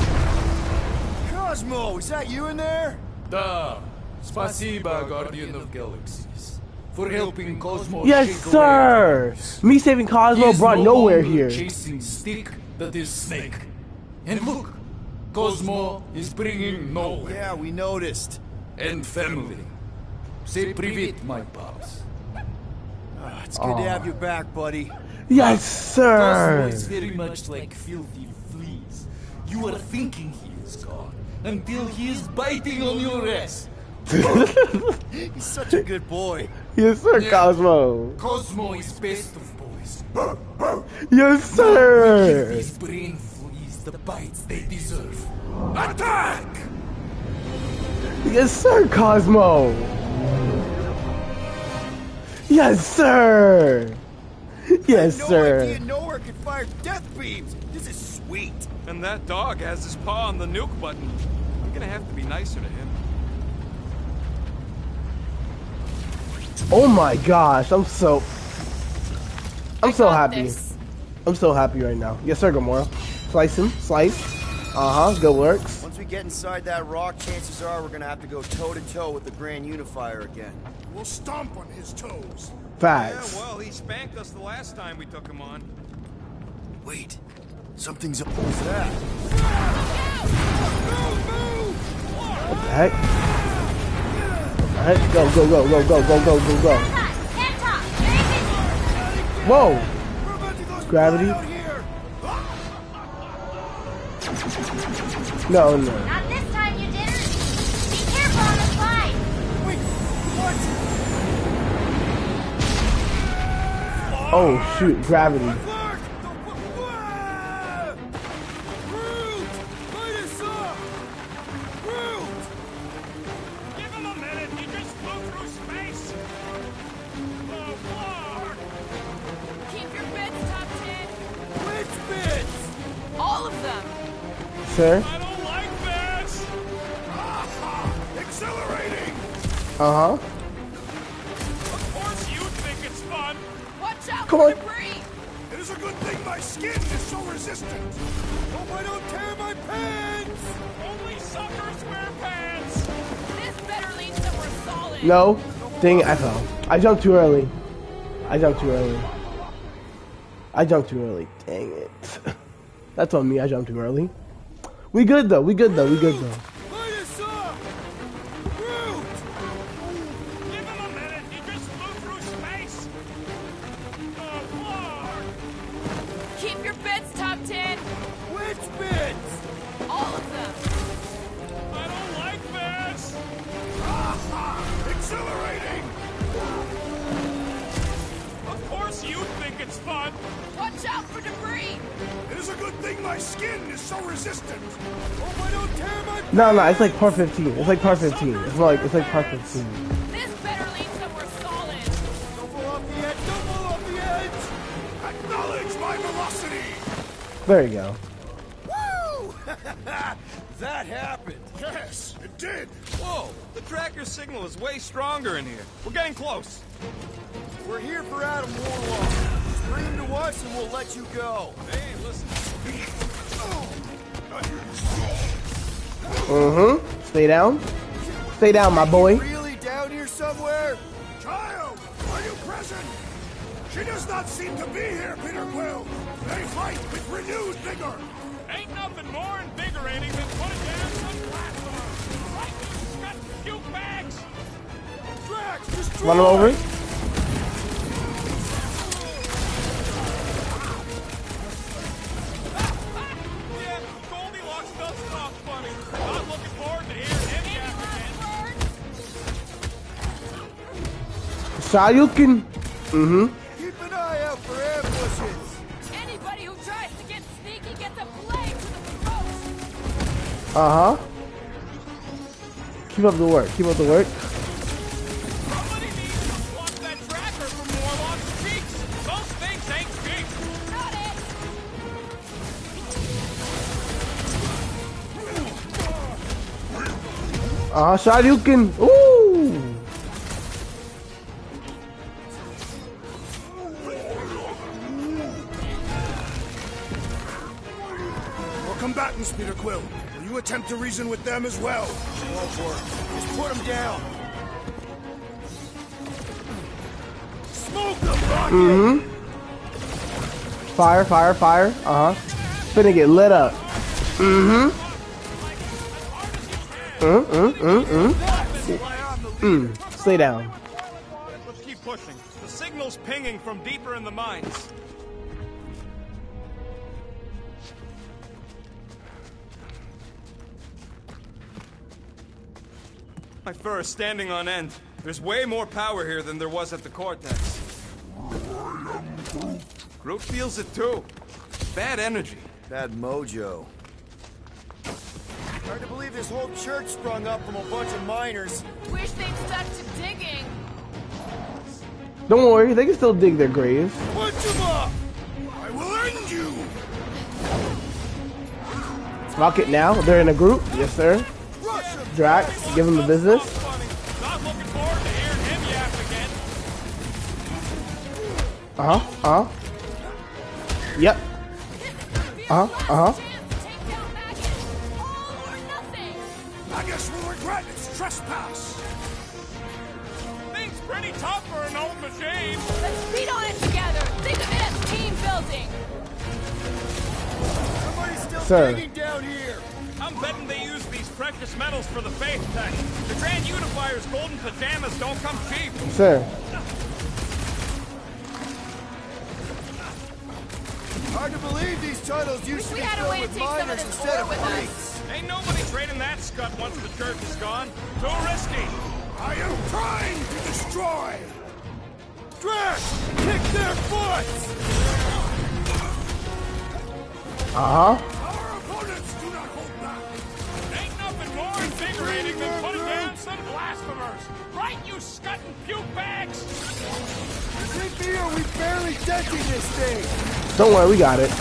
Cosmo, is that you in there? Da. Spasiba, Guardian of Galaxies, for helping Cosmo. Yes, shake sir! Me saving Cosmo He's brought no nowhere longer here. chasing stick that is snake. And look, Cosmo is bringing nowhere. Yeah, we noticed. And family. Say privet, my pops. It's good to have you back, buddy. Yes, Cosmo sir! is very much like filthy fleas. You are thinking he is gone until he is biting on your ass. He's such a good boy. Yes, sir, Cosmo. Cosmo is best of boys. Yes, sir! Give these brain fleas the bites they deserve. Attack! Yes, sir, Cosmo! Yes, sir! Yes, no sir! idea nowhere could fire death beams. This is sweet. And that dog has his paw on the nuke button. I'm gonna have to be nicer to him. Oh my gosh, I'm so happy. This. I'm so happy right now. Yes, sir, Gamora. Slice him, slice. Good works. Once we get inside that rock, chances are we're gonna have to go toe-to-toe with the Grand Unifier again. We'll stomp on his toes. Facts. Yeah, well, he spanked us the last time we took him on. Wait, something's up. What's that? What the heck? What the heck? Go, go, go, go, go, go, go, go, go. Whoa! Gravity? No, no. Not this time, you didn't. Be careful on the slide. Wait, what? Oh shoot, gravity. Groot! Light us up! Groot! Give him a minute. He just flew through space. Oh, Clark. Keep your bits, Top 10. Which bits? All of them. Sir? I don't like this. Accelerating! Uh-huh. Of course you think it's fun. Watch out Come for on. debris. It is a good thing my skin is so resistant. Hope I don't tear my pants! Only suckers wear pants. This better lead somewhere solid. No. Dang it, I fell. I jumped too early. I jumped too early. I jumped too early. Dang it. That's on me, I jumped too early. We good though, we good though, we good though. Light us up! Groot! Give him a minute. He just flew through space. Oh, Clark. Keep your bits, Top 10. Which bits? All of them. I don't like this. Accelerating! Of course you think it's fun. Watch out for debris. It is a good thing my skin is so resistant. Hope I don't tear my pants! No, it's like part 15. It's like part 15. It's like part 15. This better lead somewhere solid. Don't blow off the edge! Don't blow off the edge! Acknowledge my velocity! There you go. Woo! That happened. Yes, it did. Whoa, the tracker signal is way stronger in here. We're getting close. We're here for Adam Warlock. Scream to us and we'll let you go. Hey, listen. Stay down. Stay down, my boy. Really down here somewhere? Child, are you present? She does not seem to be here, Peter Quill. They fight with renewed vigor. Ain't nothing more invigorating than putting down some platform. Right, you got puke bags. Drax, destroy! Run him over. Yeah, Goldilocks does sound funny. Not looking forward to hearing any after. Sayukin. Keep an eye out for ambushes. Anybody who tries to get sneaky gets a blade to the throat. Uh-huh. Keep up the work. Keep up the work. Somebody needs to swap that tracker for Morlock's cheeks. Those things ain't cheap. Got it! Shoryuken. Ooh. More combatants, Peter Quill. Will you attempt to reason with them as well? Won't work. Just put them down. Smoke them, Rocket! Mm-hmm. Fire, fire, fire. Uh-huh. Finna get lit up. Mm-hmm. Stay down. Let's keep pushing. The signal's pinging from deeper in the mines. My fur is standing on end. There's way more power here than there was at the Cortex. Groot feels it too. Bad energy. Bad mojo. Hard to believe this whole church sprung up from a bunch of miners. Wish they'd stuck to digging. Don't worry, they can still dig their graves. Punch them up! I will end you! Rocket now. They're in a group. Yes, sir. Drax, give him the business. Not looking forward to hearing him yap again. Uh-huh. Uh-huh. Yep. Uh-huh. Take down Maggot. All or nothing. I guess we'll regret its trespass. Thing's pretty tough for an old machine. Let's beat on it together. Think of it as team building. Somebody's still Sir. digging down here. I'm betting they use these precious metals for the faith tech. The Grand Unifier's golden pajamas don't come cheap. Sir. Hard to believe these tunnels used to We be had a filled way to with take some of miners this instead ore of with us. priests. Ain't nobody trading that scut once the church is gone. Too risky. I am trying to destroy! Drax! Kick their butts! Uh-huh. Our opponents do not hold back! Ain't nothing more invigorating than putting down some blasphemers. Right, you scut and puke bags? Think me or we barely denting this thing. Don't worry, we got it.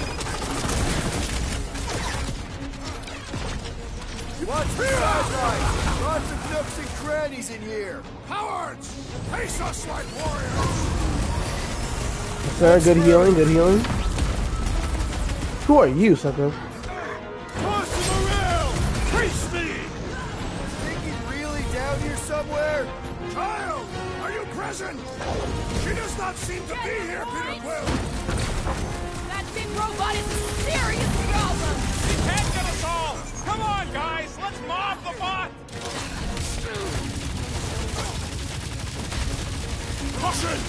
Watch the flashlight. Lots of nooks and crannies in here. Cowards! Face us like warriors! Yes, sir, good healing, good healing. Who are you, sucker? Toss him around! Face me! Think he's really down here somewhere? Child, are you present? She does not seem to be here, Peter Quill! That big robot is a serious problem. He can't get us all. Come on, guys. Let's mob the bot. Caution!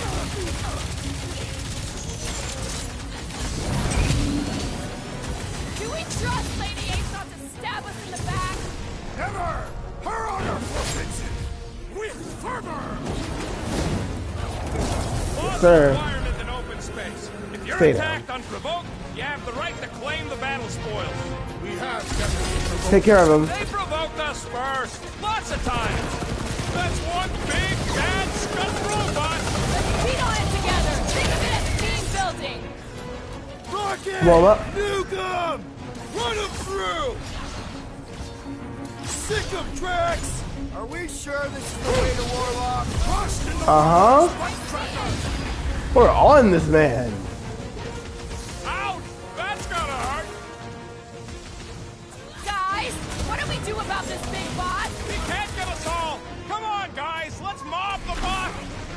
Do we trust Lady Ace not to stab us in the back? Never! Her honor forbids it! With fervor! Laws sir. of environment and open space. If you're Stay attacked unprovoked, you have the right to claim the battle spoils. We have definitely Take care of him. They provoked us first. Lots of times. That's one big, bad, scut robot. Let's beat on it together. Think of it as team building. Rocket! Roll up. Nuke 'em! Run 'em through! Sick of Drax! Are we sure this is the way to Warlock? Trust in the Uh-huh. spike tracker! We're on this man. Ouch! That's gonna hurt. Guys, what do we do about this big bot? He can't get us all. Come on, guys. Let's mob the bot.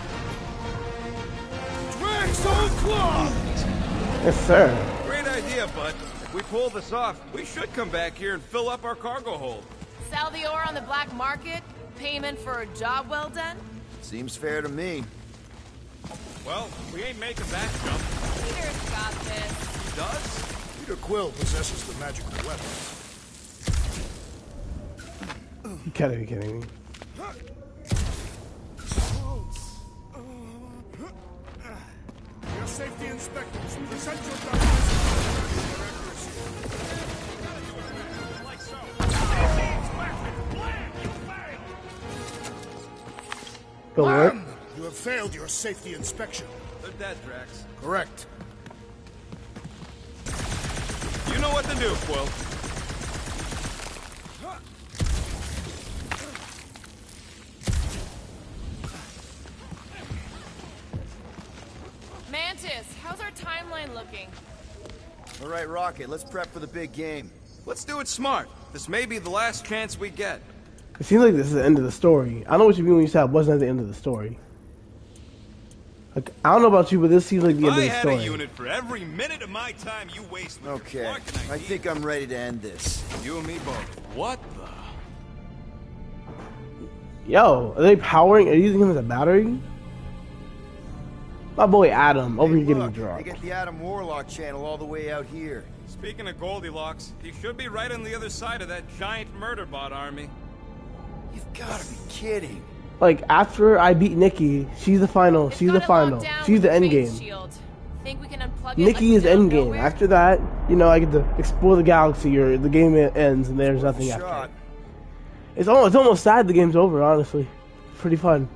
Drax on clock! Yes, sir. Great idea, bud. If we pull this off, we should come back here and fill up our cargo hold. Sell the ore on the black market? Payment for a job well done? Seems fair to me. Well, we ain't making that jump. Peter's got this. He does? Peter Quill possesses the magical weapon. You gotta be kidding me. Your safety inspectors, present your documents. Like Good work. You have failed your safety inspection. They're dead, Drax. Correct. You know what to do, Quill. Mantis, how's our timeline looking? All right, Rocket, let's prep for the big game. Let's do it smart. This may be the last chance we get. It seems like this is the end of the story. I don't know what you mean when you said it wasn't at the end of the story. Like, I don't know about you, but this seems like the end of I the had story. a unit for every minute of my time you waste with your Okay, Clark and I think I'm ready to end this. You and me both. What the? Yo, are they powering? Are you using him as a battery? My boy Adam over here getting Look, drunk. they get the Adam Warlock channel all the way out here. Speaking of Goldilocks, he should be right on the other side of that giant murder bot army. You've got to be kidding. Like, after I beat Nikki, she's the final. It's She's the got it final. locked down She's with the the end phase game. shield. Think we can unplug it Nikki like is we did end game. nowhere? After that, you know, I get to explore the galaxy, or the game ends and there's nothing after. Shot. It's almost sad the game's over, honestly. Pretty fun.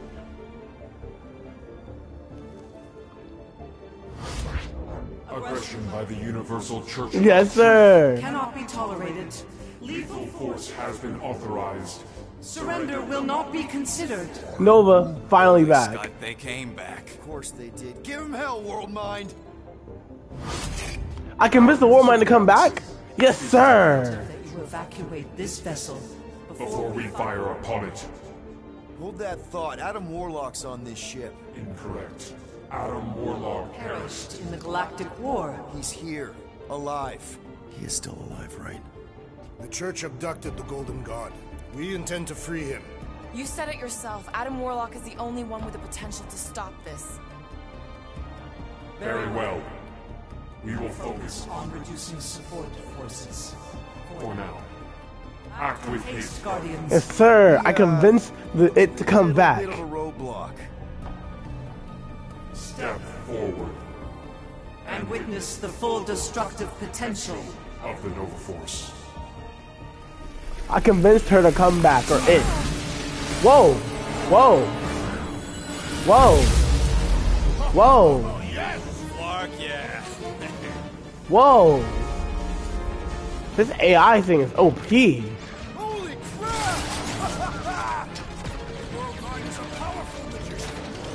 Aggression by the Universal Church. Yes, sir. Cannot be tolerated. Lethal force has been authorized. Surrender will not be considered. Nova finally back. Scott, they came back. Of course they did. Give him hell, World Mind. I convinced the Warmind to come back? Yes, sir. That you evacuate this vessel Before we fire upon it. Hold that thought. Adam Warlock's on this ship. Incorrect. Adam Warlock perished in the Galactic War. He's here, alive. He is still alive, right? The Church abducted the Golden God. We intend to free him. You said it yourself. Adam Warlock is the only one with the potential to stop this. Very well. We will focus on reducing support forces. for now. Act with haste, Guardians. Yes, sir. I convinced it to come back. Bit of a roadblock. Step forward And witness the full destructive potential of the Nova Force. I convinced her to come back, or it. Whoa. Whoa. Whoa. Whoa. Yes, Clark, yeah. Whoa. This AI thing is OP. Holy crap! World Mind is a powerful magician.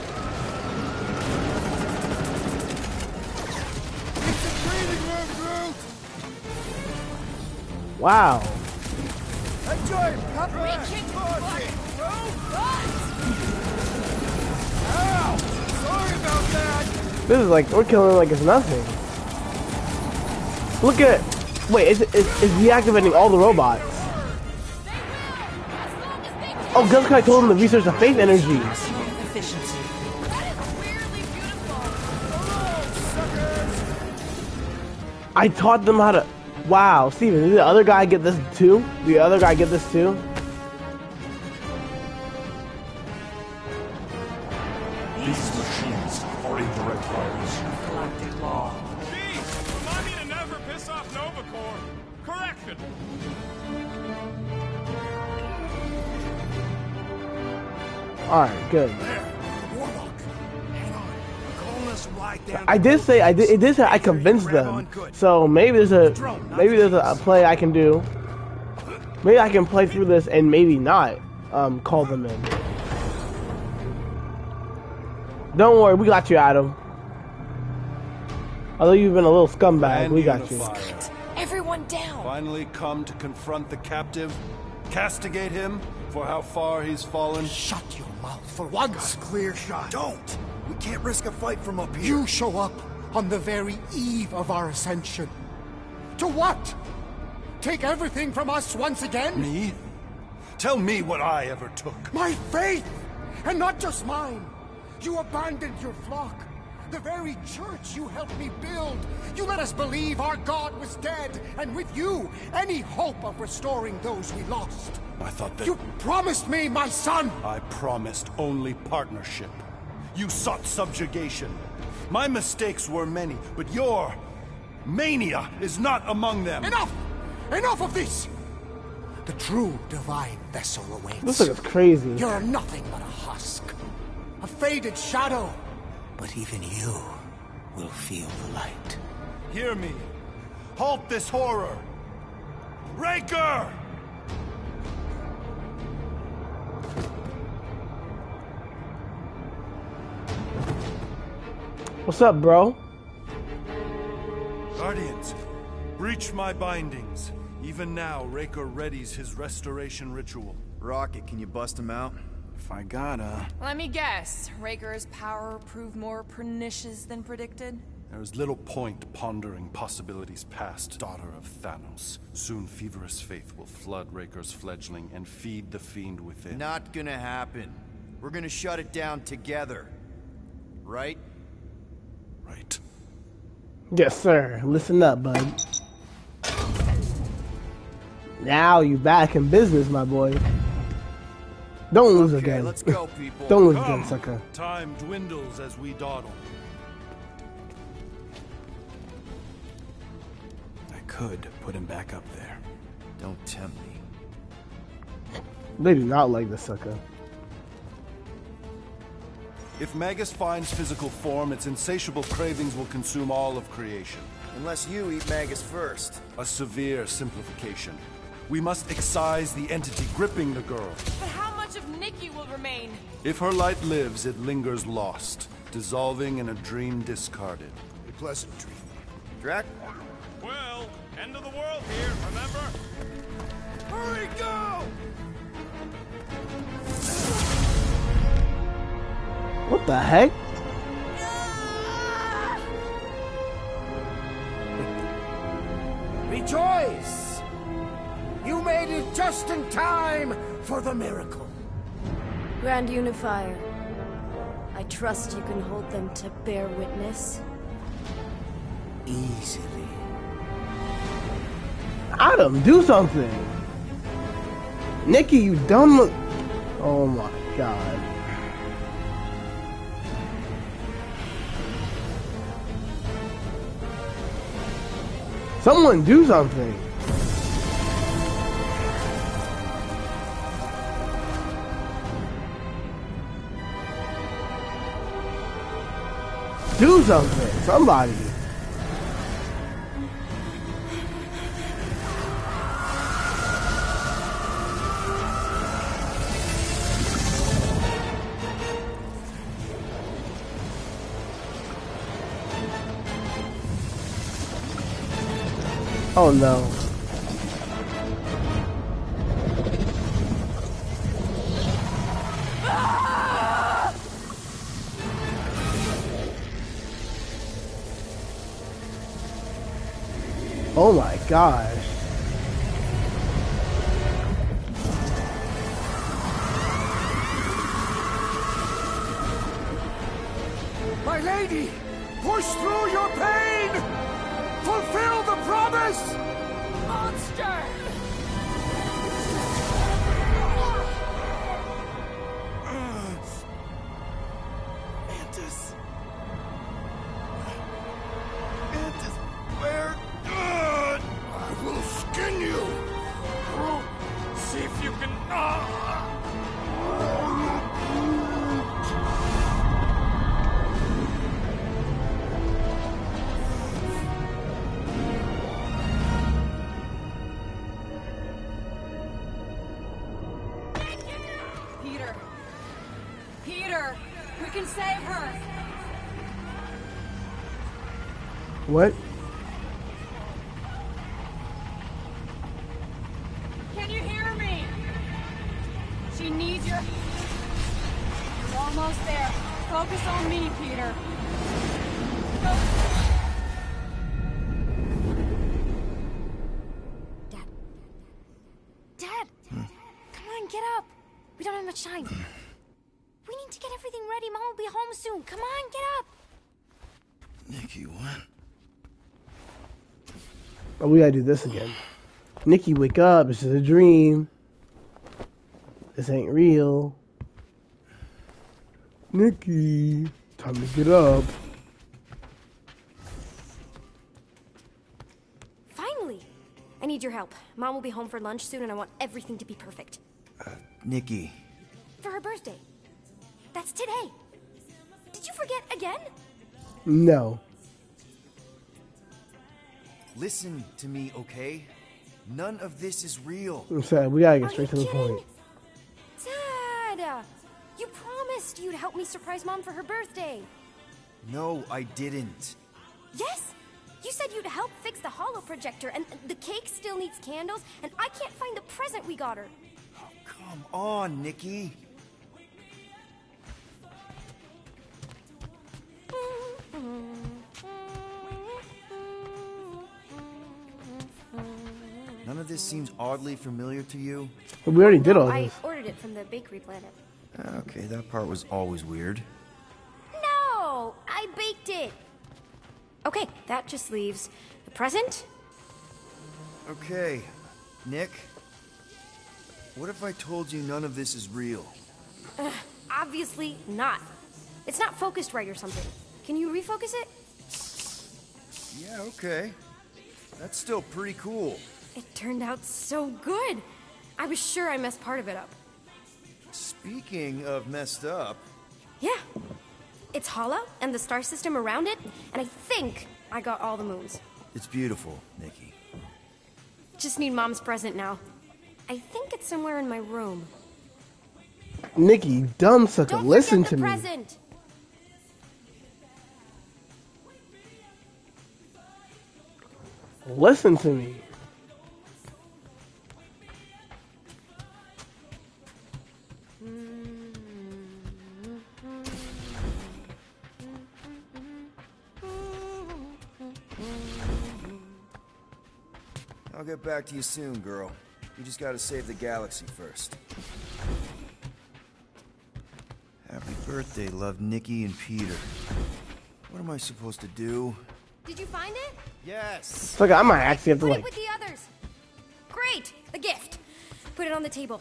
It's a training room, Groot! Wow. Hey, Giant, cut back! Ow! Sorry about that! This is like, we're killing like it's nothing. Look at, wait, it's deactivating all the robots. Oh, Guzkai told him to research the faith energy. efficiency. I taught them how to, wow, Steven, did the other guy get this too? The other guy get this too? These machines are in direct violation of galactic law. Chief, remind me to never piss off Nova Corps. Correction. Alright, good. Warlock, hang on. Calling us right down. I did say, it did say I convinced them. So maybe there's a play I can do. Maybe I can play through this and maybe not call them in. Don't worry, we got you, Adam. Although you've been a little scumbag, we got you. Everyone down! Finally come to confront the captive, castigate him for how far he's fallen. Shut your mouth for once. Clear shot. Don't! We can't risk a fight from up here. You show up on the very eve of our ascension. To what? Take everything from us once again? Me? Tell me what I ever took. My faith! And not just mine. You abandoned your flock. The very church you helped me build. You let us believe our God was dead, and with you, any hope of restoring those we lost. I thought that... You promised me my son! I promised only partnership. You sought subjugation. My mistakes were many, but your mania is not among them. Enough! Enough of this! The true divine vessel awaits. This looks crazy. You're nothing but a husk. A faded shadow. But even you will feel the light. Hear me. Halt this horror. Raker! What's up, bro? Guardians, breach my bindings. Even now, Raker readies his restoration ritual. Rocket, can you bust him out? If I gotta... Let me guess. Raker's power proved more pernicious than predicted? There is little point pondering possibilities past, daughter of Thanos. Soon feverous faith will flood Raker's fledgling and feed the fiend within. Not gonna happen. We're gonna shut it down together. Right? Right. Yes, sir. Listen up, bud. Now you back in business, my boy. Don't lose again. Let's go, people. Don't lose again, sucker. Time dwindles as we dawdle. I could put him back up there. Don't tempt me. They do not like the sucker. If Magus finds physical form, its insatiable cravings will consume all of creation. Unless you eat Magus first. A severe simplification. We must excise the entity gripping the girl. But how much of Nikki will remain? If her light lives, it lingers lost, dissolving in a dream discarded. A pleasant dream. Drac? Well, end of the world here, remember? Hurry, go! What the heck? Rejoice! You made it just in time for the miracle. Grand Unifier, I trust you can hold them to bear witness. Easily. Adam, do something. Nikki, you dumb. Oh my god. Someone do something. Do something. Somebody. Oh no. Oh my gosh. My lady, push through your pain! Fulfill the promise! Monster! Mantis. Mantis, where? I will skin you! See if you can... Peter, we can save her. What? Can you hear me? She needs your... You're almost there. Focus on me, Peter. Go. Dad! Come on, get up! We don't have much time. We need to get everything ready. Mom will be home soon. Come on, get up! Nikki, what? Oh, we gotta do this again. Nikki, wake up. This is a dream. This ain't real. Nikki, time to get up. Finally! I need need your help. Mom will be home for lunch soon, and I want everything to be perfect. Nikki. For her birthday. That's today. Did you forget again? No. Listen to me, okay? None of this is real. I'm sorry, we gotta get Are straight you to the kidding? point. Dad! You promised you'd help me surprise Mom for her birthday. No, I didn't. Yes? You said you'd help fix the holo projector, and the cake still needs candles, and I can't find the present we got her. Come on, Nikki. None of this seems oddly familiar to you? We already did all I this. ordered it from the bakery planet. Okay, that part was always weird. No! I baked it! Okay, that just leaves the present. Okay, Nick. What if I told you none of this is real? Obviously not. It's not focused right or something. Can you refocus it? Yeah, okay. That's still pretty cool. It turned out so good. I was sure I messed part of it up. Speaking of messed up... Yeah. It's hollow, and the star system around it, and I think I got all the moons. It's beautiful, Nikki. Just need Mom's present now. I think it's somewhere in my room. Nikki, you dumb sucker, Don't listen forget to the me. present. Listen to me. I'll get back to you soon, girl. You just gotta save the galaxy first. Happy birthday, love, Nikki and Peter. What am I supposed to do? Did you find it? Yes! It's like I might actually have to Put it like... with the others. Great! A gift. Put it on the table.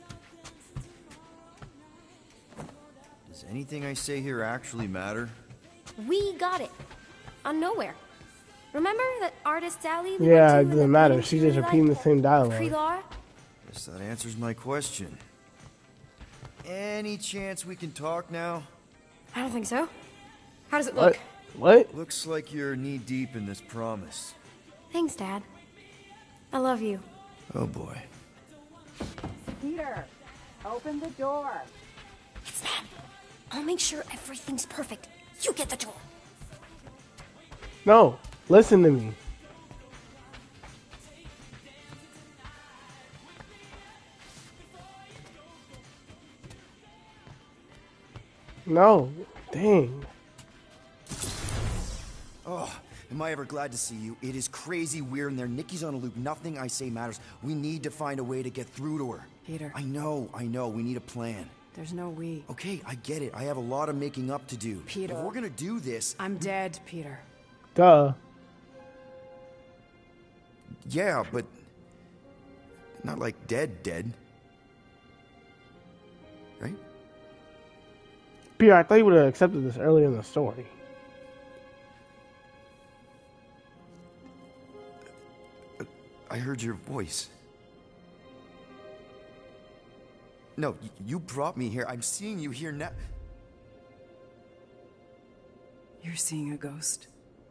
Does anything I say here actually matter? We got it. On Nowhere. Remember that artist alley? Yeah, it doesn't matter. She's just repeating the same dialogue. Pre-Laura? Guess that answers my question. Any chance we can talk now? I don't think so. How does it look? What? Looks like you're knee-deep in this promise. Thanks, Dad. I love you. Oh boy. Peter, open the door. It's them. I'll make sure everything's perfect. You get the door. No, listen to me. No, dang. Oh, am I ever glad to see you. It is crazy weird in there. Nikki's on a loop. Nothing I say matters. We need to find a way to get through to her. Peter. I know. We need a plan. There's no we. Okay, I get it. I have a lot of making up to do. Peter. If we're gonna do this... I'm dead, Peter. Duh. Yeah, but... not like dead. Right? Peter, I thought you would have accepted this earlier in the story. I heard your voice. No, you brought me here. I'm seeing you here now. You're seeing a ghost.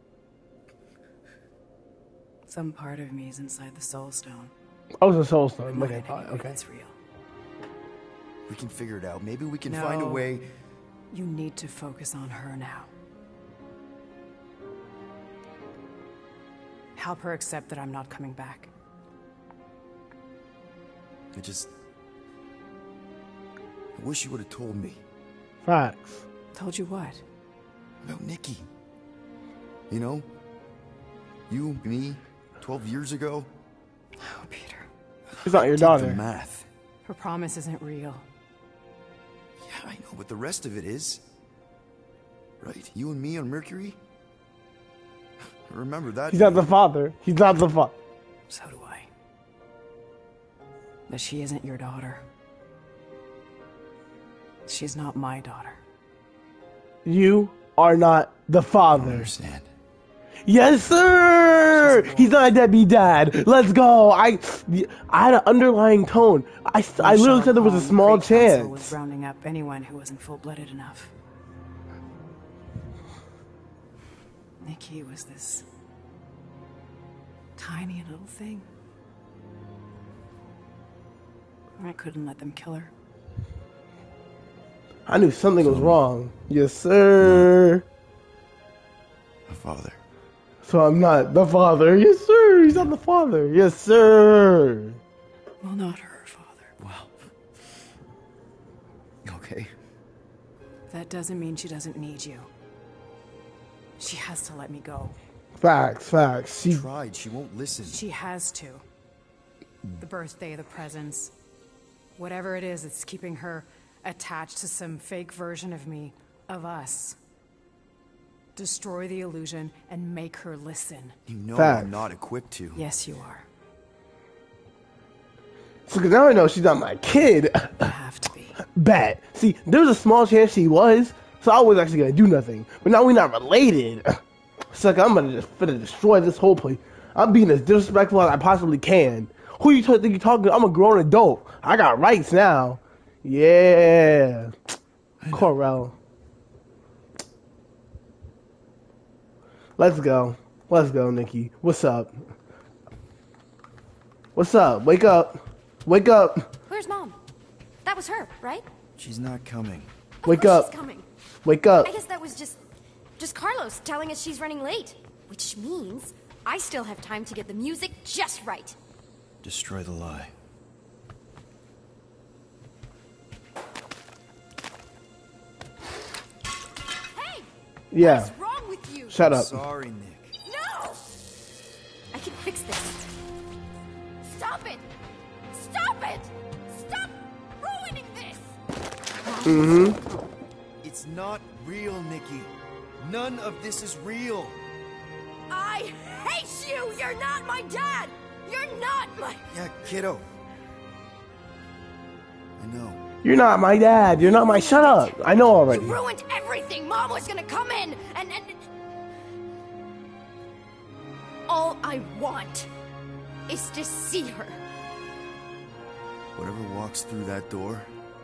Some part of me is inside the Soul Stone. Oh, it's a soul stone. Not Okay, anyway, okay. It's real. We can figure it out. Maybe we can No. find a way... You need to focus on her now. Help her accept that I'm not coming back. I wish you would have told me. Facts. Told you what? About Nikki. You know? You, me, 12 years ago. Oh, Peter. It's not your Did daughter. the math. Her promise isn't real. Yeah, I know, but the rest of it is. Right? You and me on Mercury? Remember that? He's not the father. He's not the father. So do I. But she isn't your daughter. She's not my daughter. You are not the I father. understand. Yes, sir. He's not a deadbeat dad. Let's go. I had an underlying tone. I literally said there was a small chance. Was rounding up anyone who wasn't full-blooded enough. Nikki was this tiny little thing. I couldn't let them kill her. I knew something was wrong. Yes, sir. My father. So I'm not the father. Yes, sir. He's not the father. Yes, sir. Well, not her father. Well. Okay. That doesn't mean she doesn't need you. She has to let me go. Facts, facts. She tried. She won't listen. She has to. The birthday, the presents. Whatever it is, it's keeping her attached to some fake version of me, of us. Destroy the illusion and make her listen. You know Facts. I'm not equipped to. Yes, you are. So now I know she's not my kid. You have to be. Bet. See, there's a small chance she was, so I was actually gonna do nothing. But now we're not related. It's like I'm gonna destroy this whole place. I'm being as disrespectful as I possibly can. Who you think you talking to? I'm a grown adult. I got rights now. Yeah. Corel. Let's go. Let's go, Nikki. What's up? What's up? Wake up. Wake up. Where's Mom? That was her, right? She's not coming. Wake up. She's coming. Wake up. I guess that was just Carlos telling us she's running late. Which means I still have time to get the music just right. Destroy the lie. Hey! Yeah. What's wrong with you? Shut up. Sorry, Nick. No! I can fix this. Stop it! Stop it! Stop ruining this! Mm-hmm. It's not real, Nikki. None of this is real. I hate you! You're not my dad! You're not my... Yeah, kiddo. I know. You're not my dad. You're not my... Shut up. I know already. You ruined everything! Mom was gonna come in and... All I want is to see her. Whatever walks through that door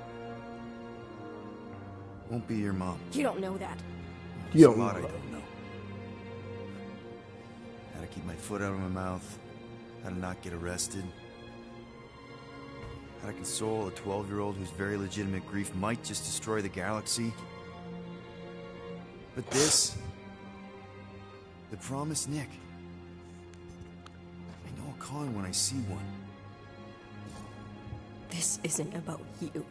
won't be your mom. You don't know that. You don't There's a lot know I that. don't know. How to keep my foot out of my mouth. How to not get arrested. How to console a 12-year-old whose very legitimate grief might just destroy the galaxy. But this... the promise, Nick. I know a con when I see one. This isn't about you.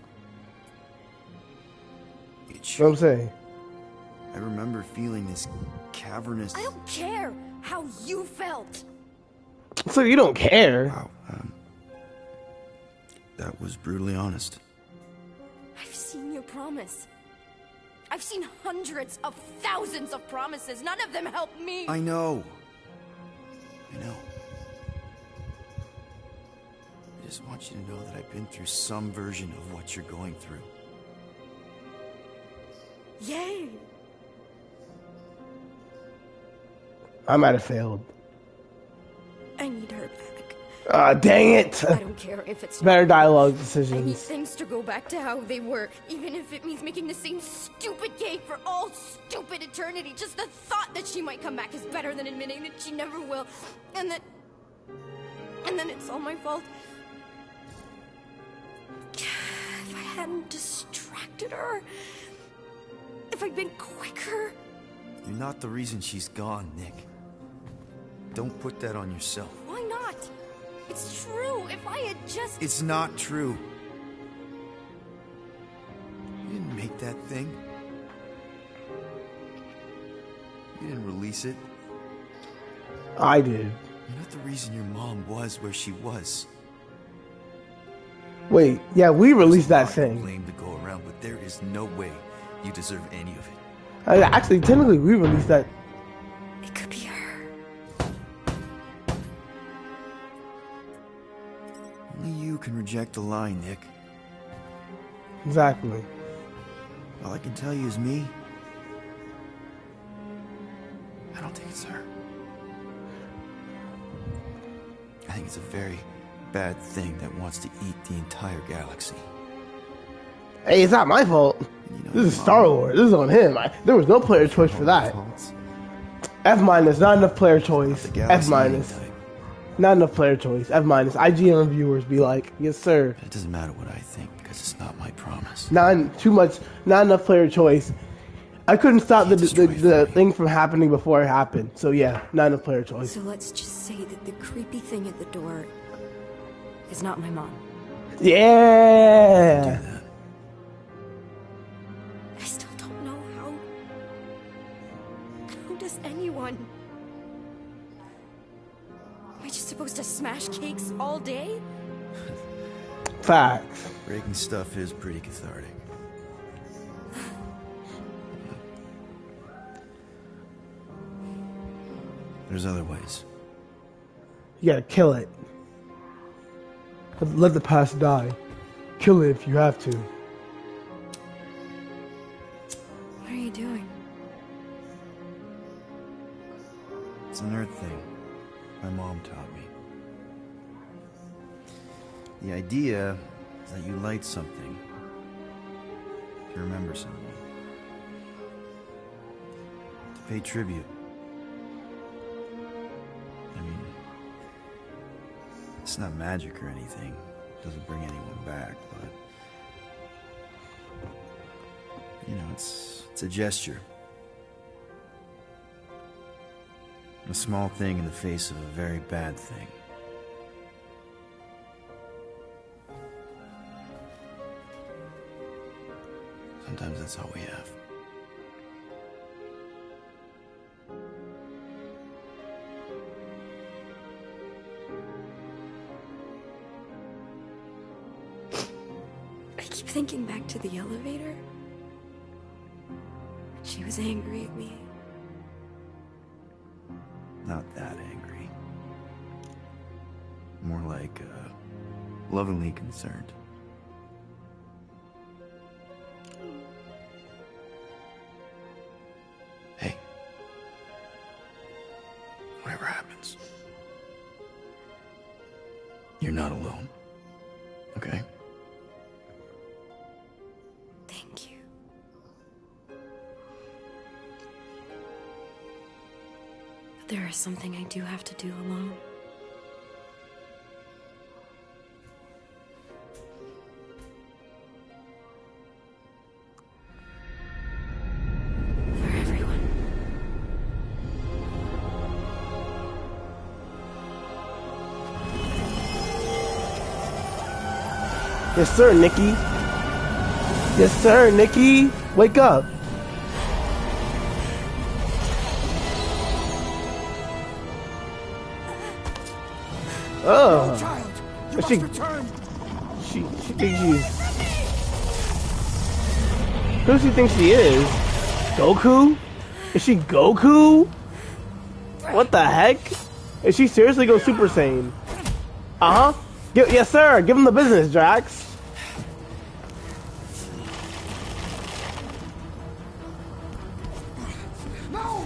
It What I'm saying. I remember feeling this cavernous... I don't care how you felt. So you don't care. Wow, that was brutally honest. I've seen your promise. I've seen hundreds of thousands of promises. None of them help me. I know. I know. I just want you to know that I've been through some version of what you're going through. Yay! I might have failed. I need her back. Dang it. I don't care if it's Better dialogue I need decisions. things to go back to how they were, even if it means making the same stupid game for all stupid eternity. Just the thought that she might come back is better than admitting that she never will. And then it's all my fault. If I hadn't distracted her, if I'd been quicker. You're not the reason she's gone, Nick. Don't put that on yourself. Why not? It's true. If I had just... It's not true. You didn't make that thing. You didn't release it. I did. You're not the reason your mom was where she was. Wait, yeah, we released that There's a lot of thing. blame to go around, but there is no way you deserve any of it. Actually, technically, we released that. It could be her. Only you can reject a lie, Nick. Exactly. All I can tell you is me. I don't think it's her. He's a very bad thing that wants to eat the entire galaxy. Hey, it's not my fault. This is Star Wars. This is on him. There was no player choice for that. F-, not enough player choice. F-, not enough player choice. F-. IGN reviewers be like, yes sir. It doesn't matter what I think because it's not my promise. Not enough player choice. I couldn't stop the thing from happening before it happened. So yeah, not enough player choice. So let's just say that the creepy thing at the door is not my mom. Yeah. I still don't know how. How does anyone? Am I just supposed to smash cakes all day? Facts. Breaking stuff is pretty cathartic. There's other ways. You gotta kill it. Let the past die. Kill it if you have to. What are you doing? It's a nerd thing my mom taught me. The idea is that you light something to remember someone, to pay tribute. I mean, it's not magic or anything. It doesn't bring anyone back, but you know, it's a gesture. A small thing in the face of a very bad thing. Sometimes that's all we have. I keep thinking back to the elevator. She was angry at me. Not that angry. More like, lovingly concerned. Hey. Whatever happens, you're not alone. Okay? Thank you. But there is something I do have to do alone. For everyone. Yes sir, Nikki. Yes sir, Nikki. Wake up. Oh. Child, you Is must she return. she thinks she's who does she think she is? Goku? Is she Goku? What the heck? Is she seriously go Super Saiyan? Uh-huh. Yes sir, give him the business, Drax. No!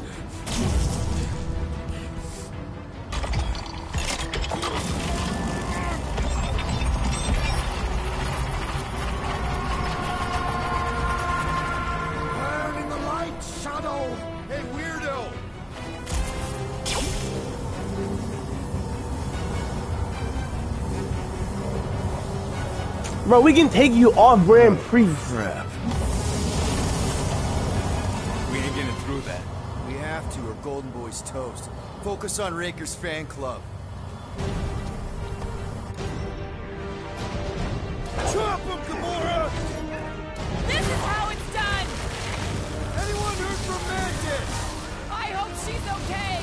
Burn in the light, Shadow! Hey, weirdo! Bro, we can take you off Grand Prix. Crap. We ain't getting through that. We have to, or Golden Boy's toast. Focus on Raker's fan club. Chop him, Gamora! This is how it's done! Anyone heard from Mantis? I hope she's okay!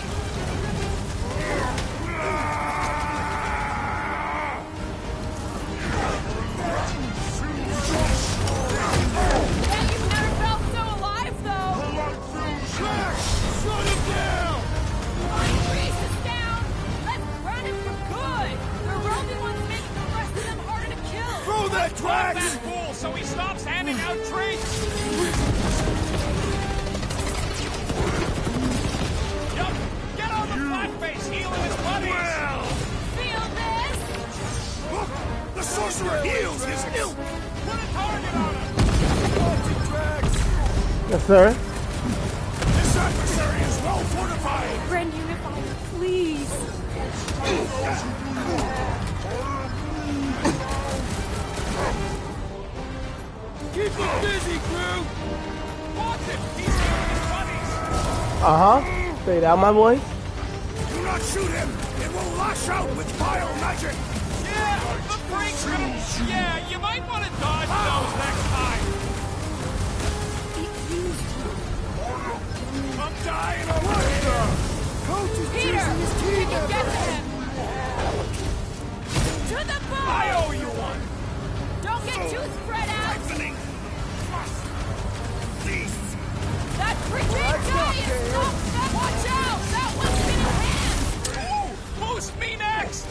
Bet you've never felt so alive, though! Shut him down! Reese is down! Let's run him for good! The Roman one's making the rest of them harder to kill! Throw that Drag Drax! that fool so he stops handing out drinks! Yup! Get on the flat face, healing his buddies! Feel this! The sorcerer heals his ilk! Put a target on him! Yes, sir. This adversary is well fortified! Ren Unifier, please. Keep him busy, crew! Watch it! He's healing his buddies! Uh-huh. Stay down, my boy. Do not shoot him! It will lash out with vile magic! Yeah, the freak's gonna... Yeah, you might want to dodge those next time! I'm dying already! Coach is Peter, choosing his we team can get to members. him. To the boat! I owe you one! Don't get too spread out. Siphoning! Please! That freaking guy is stuck. Watch out! That one's spinning hands. Oh, boost me next!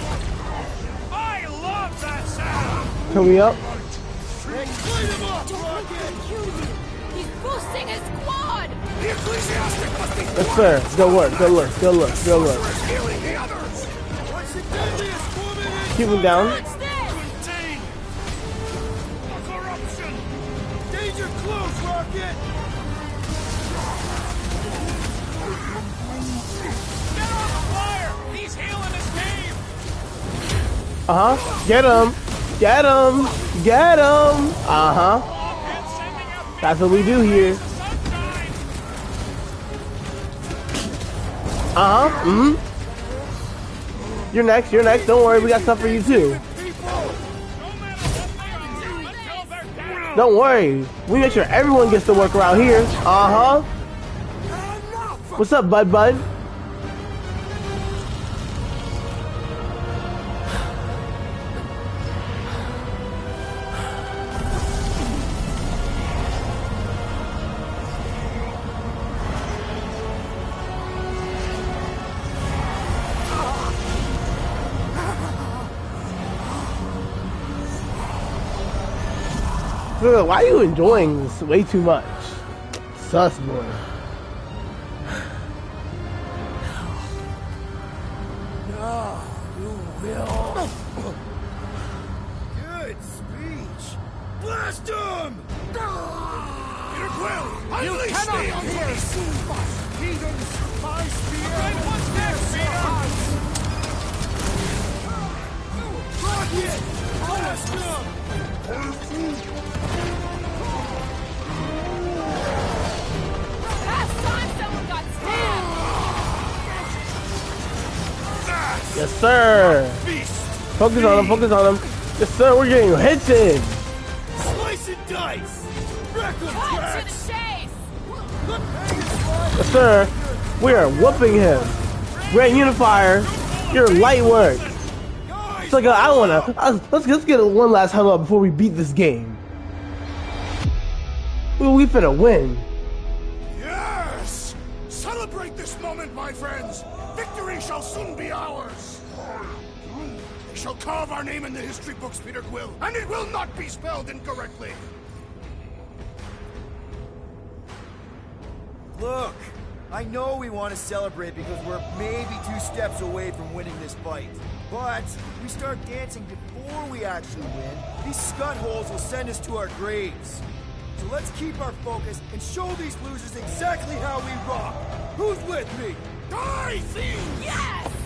I love that sound! Coming up. Clean him up, Don't Rocket! confuse. He's boosting his squad. The ecclesiastic must be Yes, sir. Good work. Good look. Good look. Good look. sorcerer's healing the others! What's the deadliest formation? Keep him down. What's this? Contain! The corruption! Danger close, Rocket! Get on the flyer! He's healing his cave! Uh-huh. Get him. Get him. Get him. Uh-huh. And sending out That's what we do here. sunshine! Uh-huh. Mm-hmm. You're next. You're next. Don't worry. We got stuff for you, too. Don't worry. We make sure everyone gets to work around here. Uh-huh. What's up, bud? Why are you enjoying this way too much? Sus boy. No, you will. Good speech. Blast him! Peter Quill! You Unleash cannot me on pierce my heathens! My spear! Right, what's next, Peter? Rocket! Blast him! Last time someone got stabbed. Yes, sir. Feast! Focus on him. Focus on him. Yes, sir. We're getting hits in. Slice and dice! Wreck him, Cut to Drax! the chase. Yes, sir. We are whooping him. Grand Unifier, you're light work. It's like I wanna. Let's get one last huddle up before we beat this game. We finna win. Yes! Celebrate this moment, my friends! Victory shall soon be ours! They shall carve our name in the history books, Peter Quill, and it will not be spelled incorrectly! Look, I know we want to celebrate because we're maybe 2 steps away from winning this fight. But if we start dancing before we actually win, these scutholes will send us to our graves. So let's keep our focus and show these losers exactly how we rock. Who's with me? Die, thieves! Yes!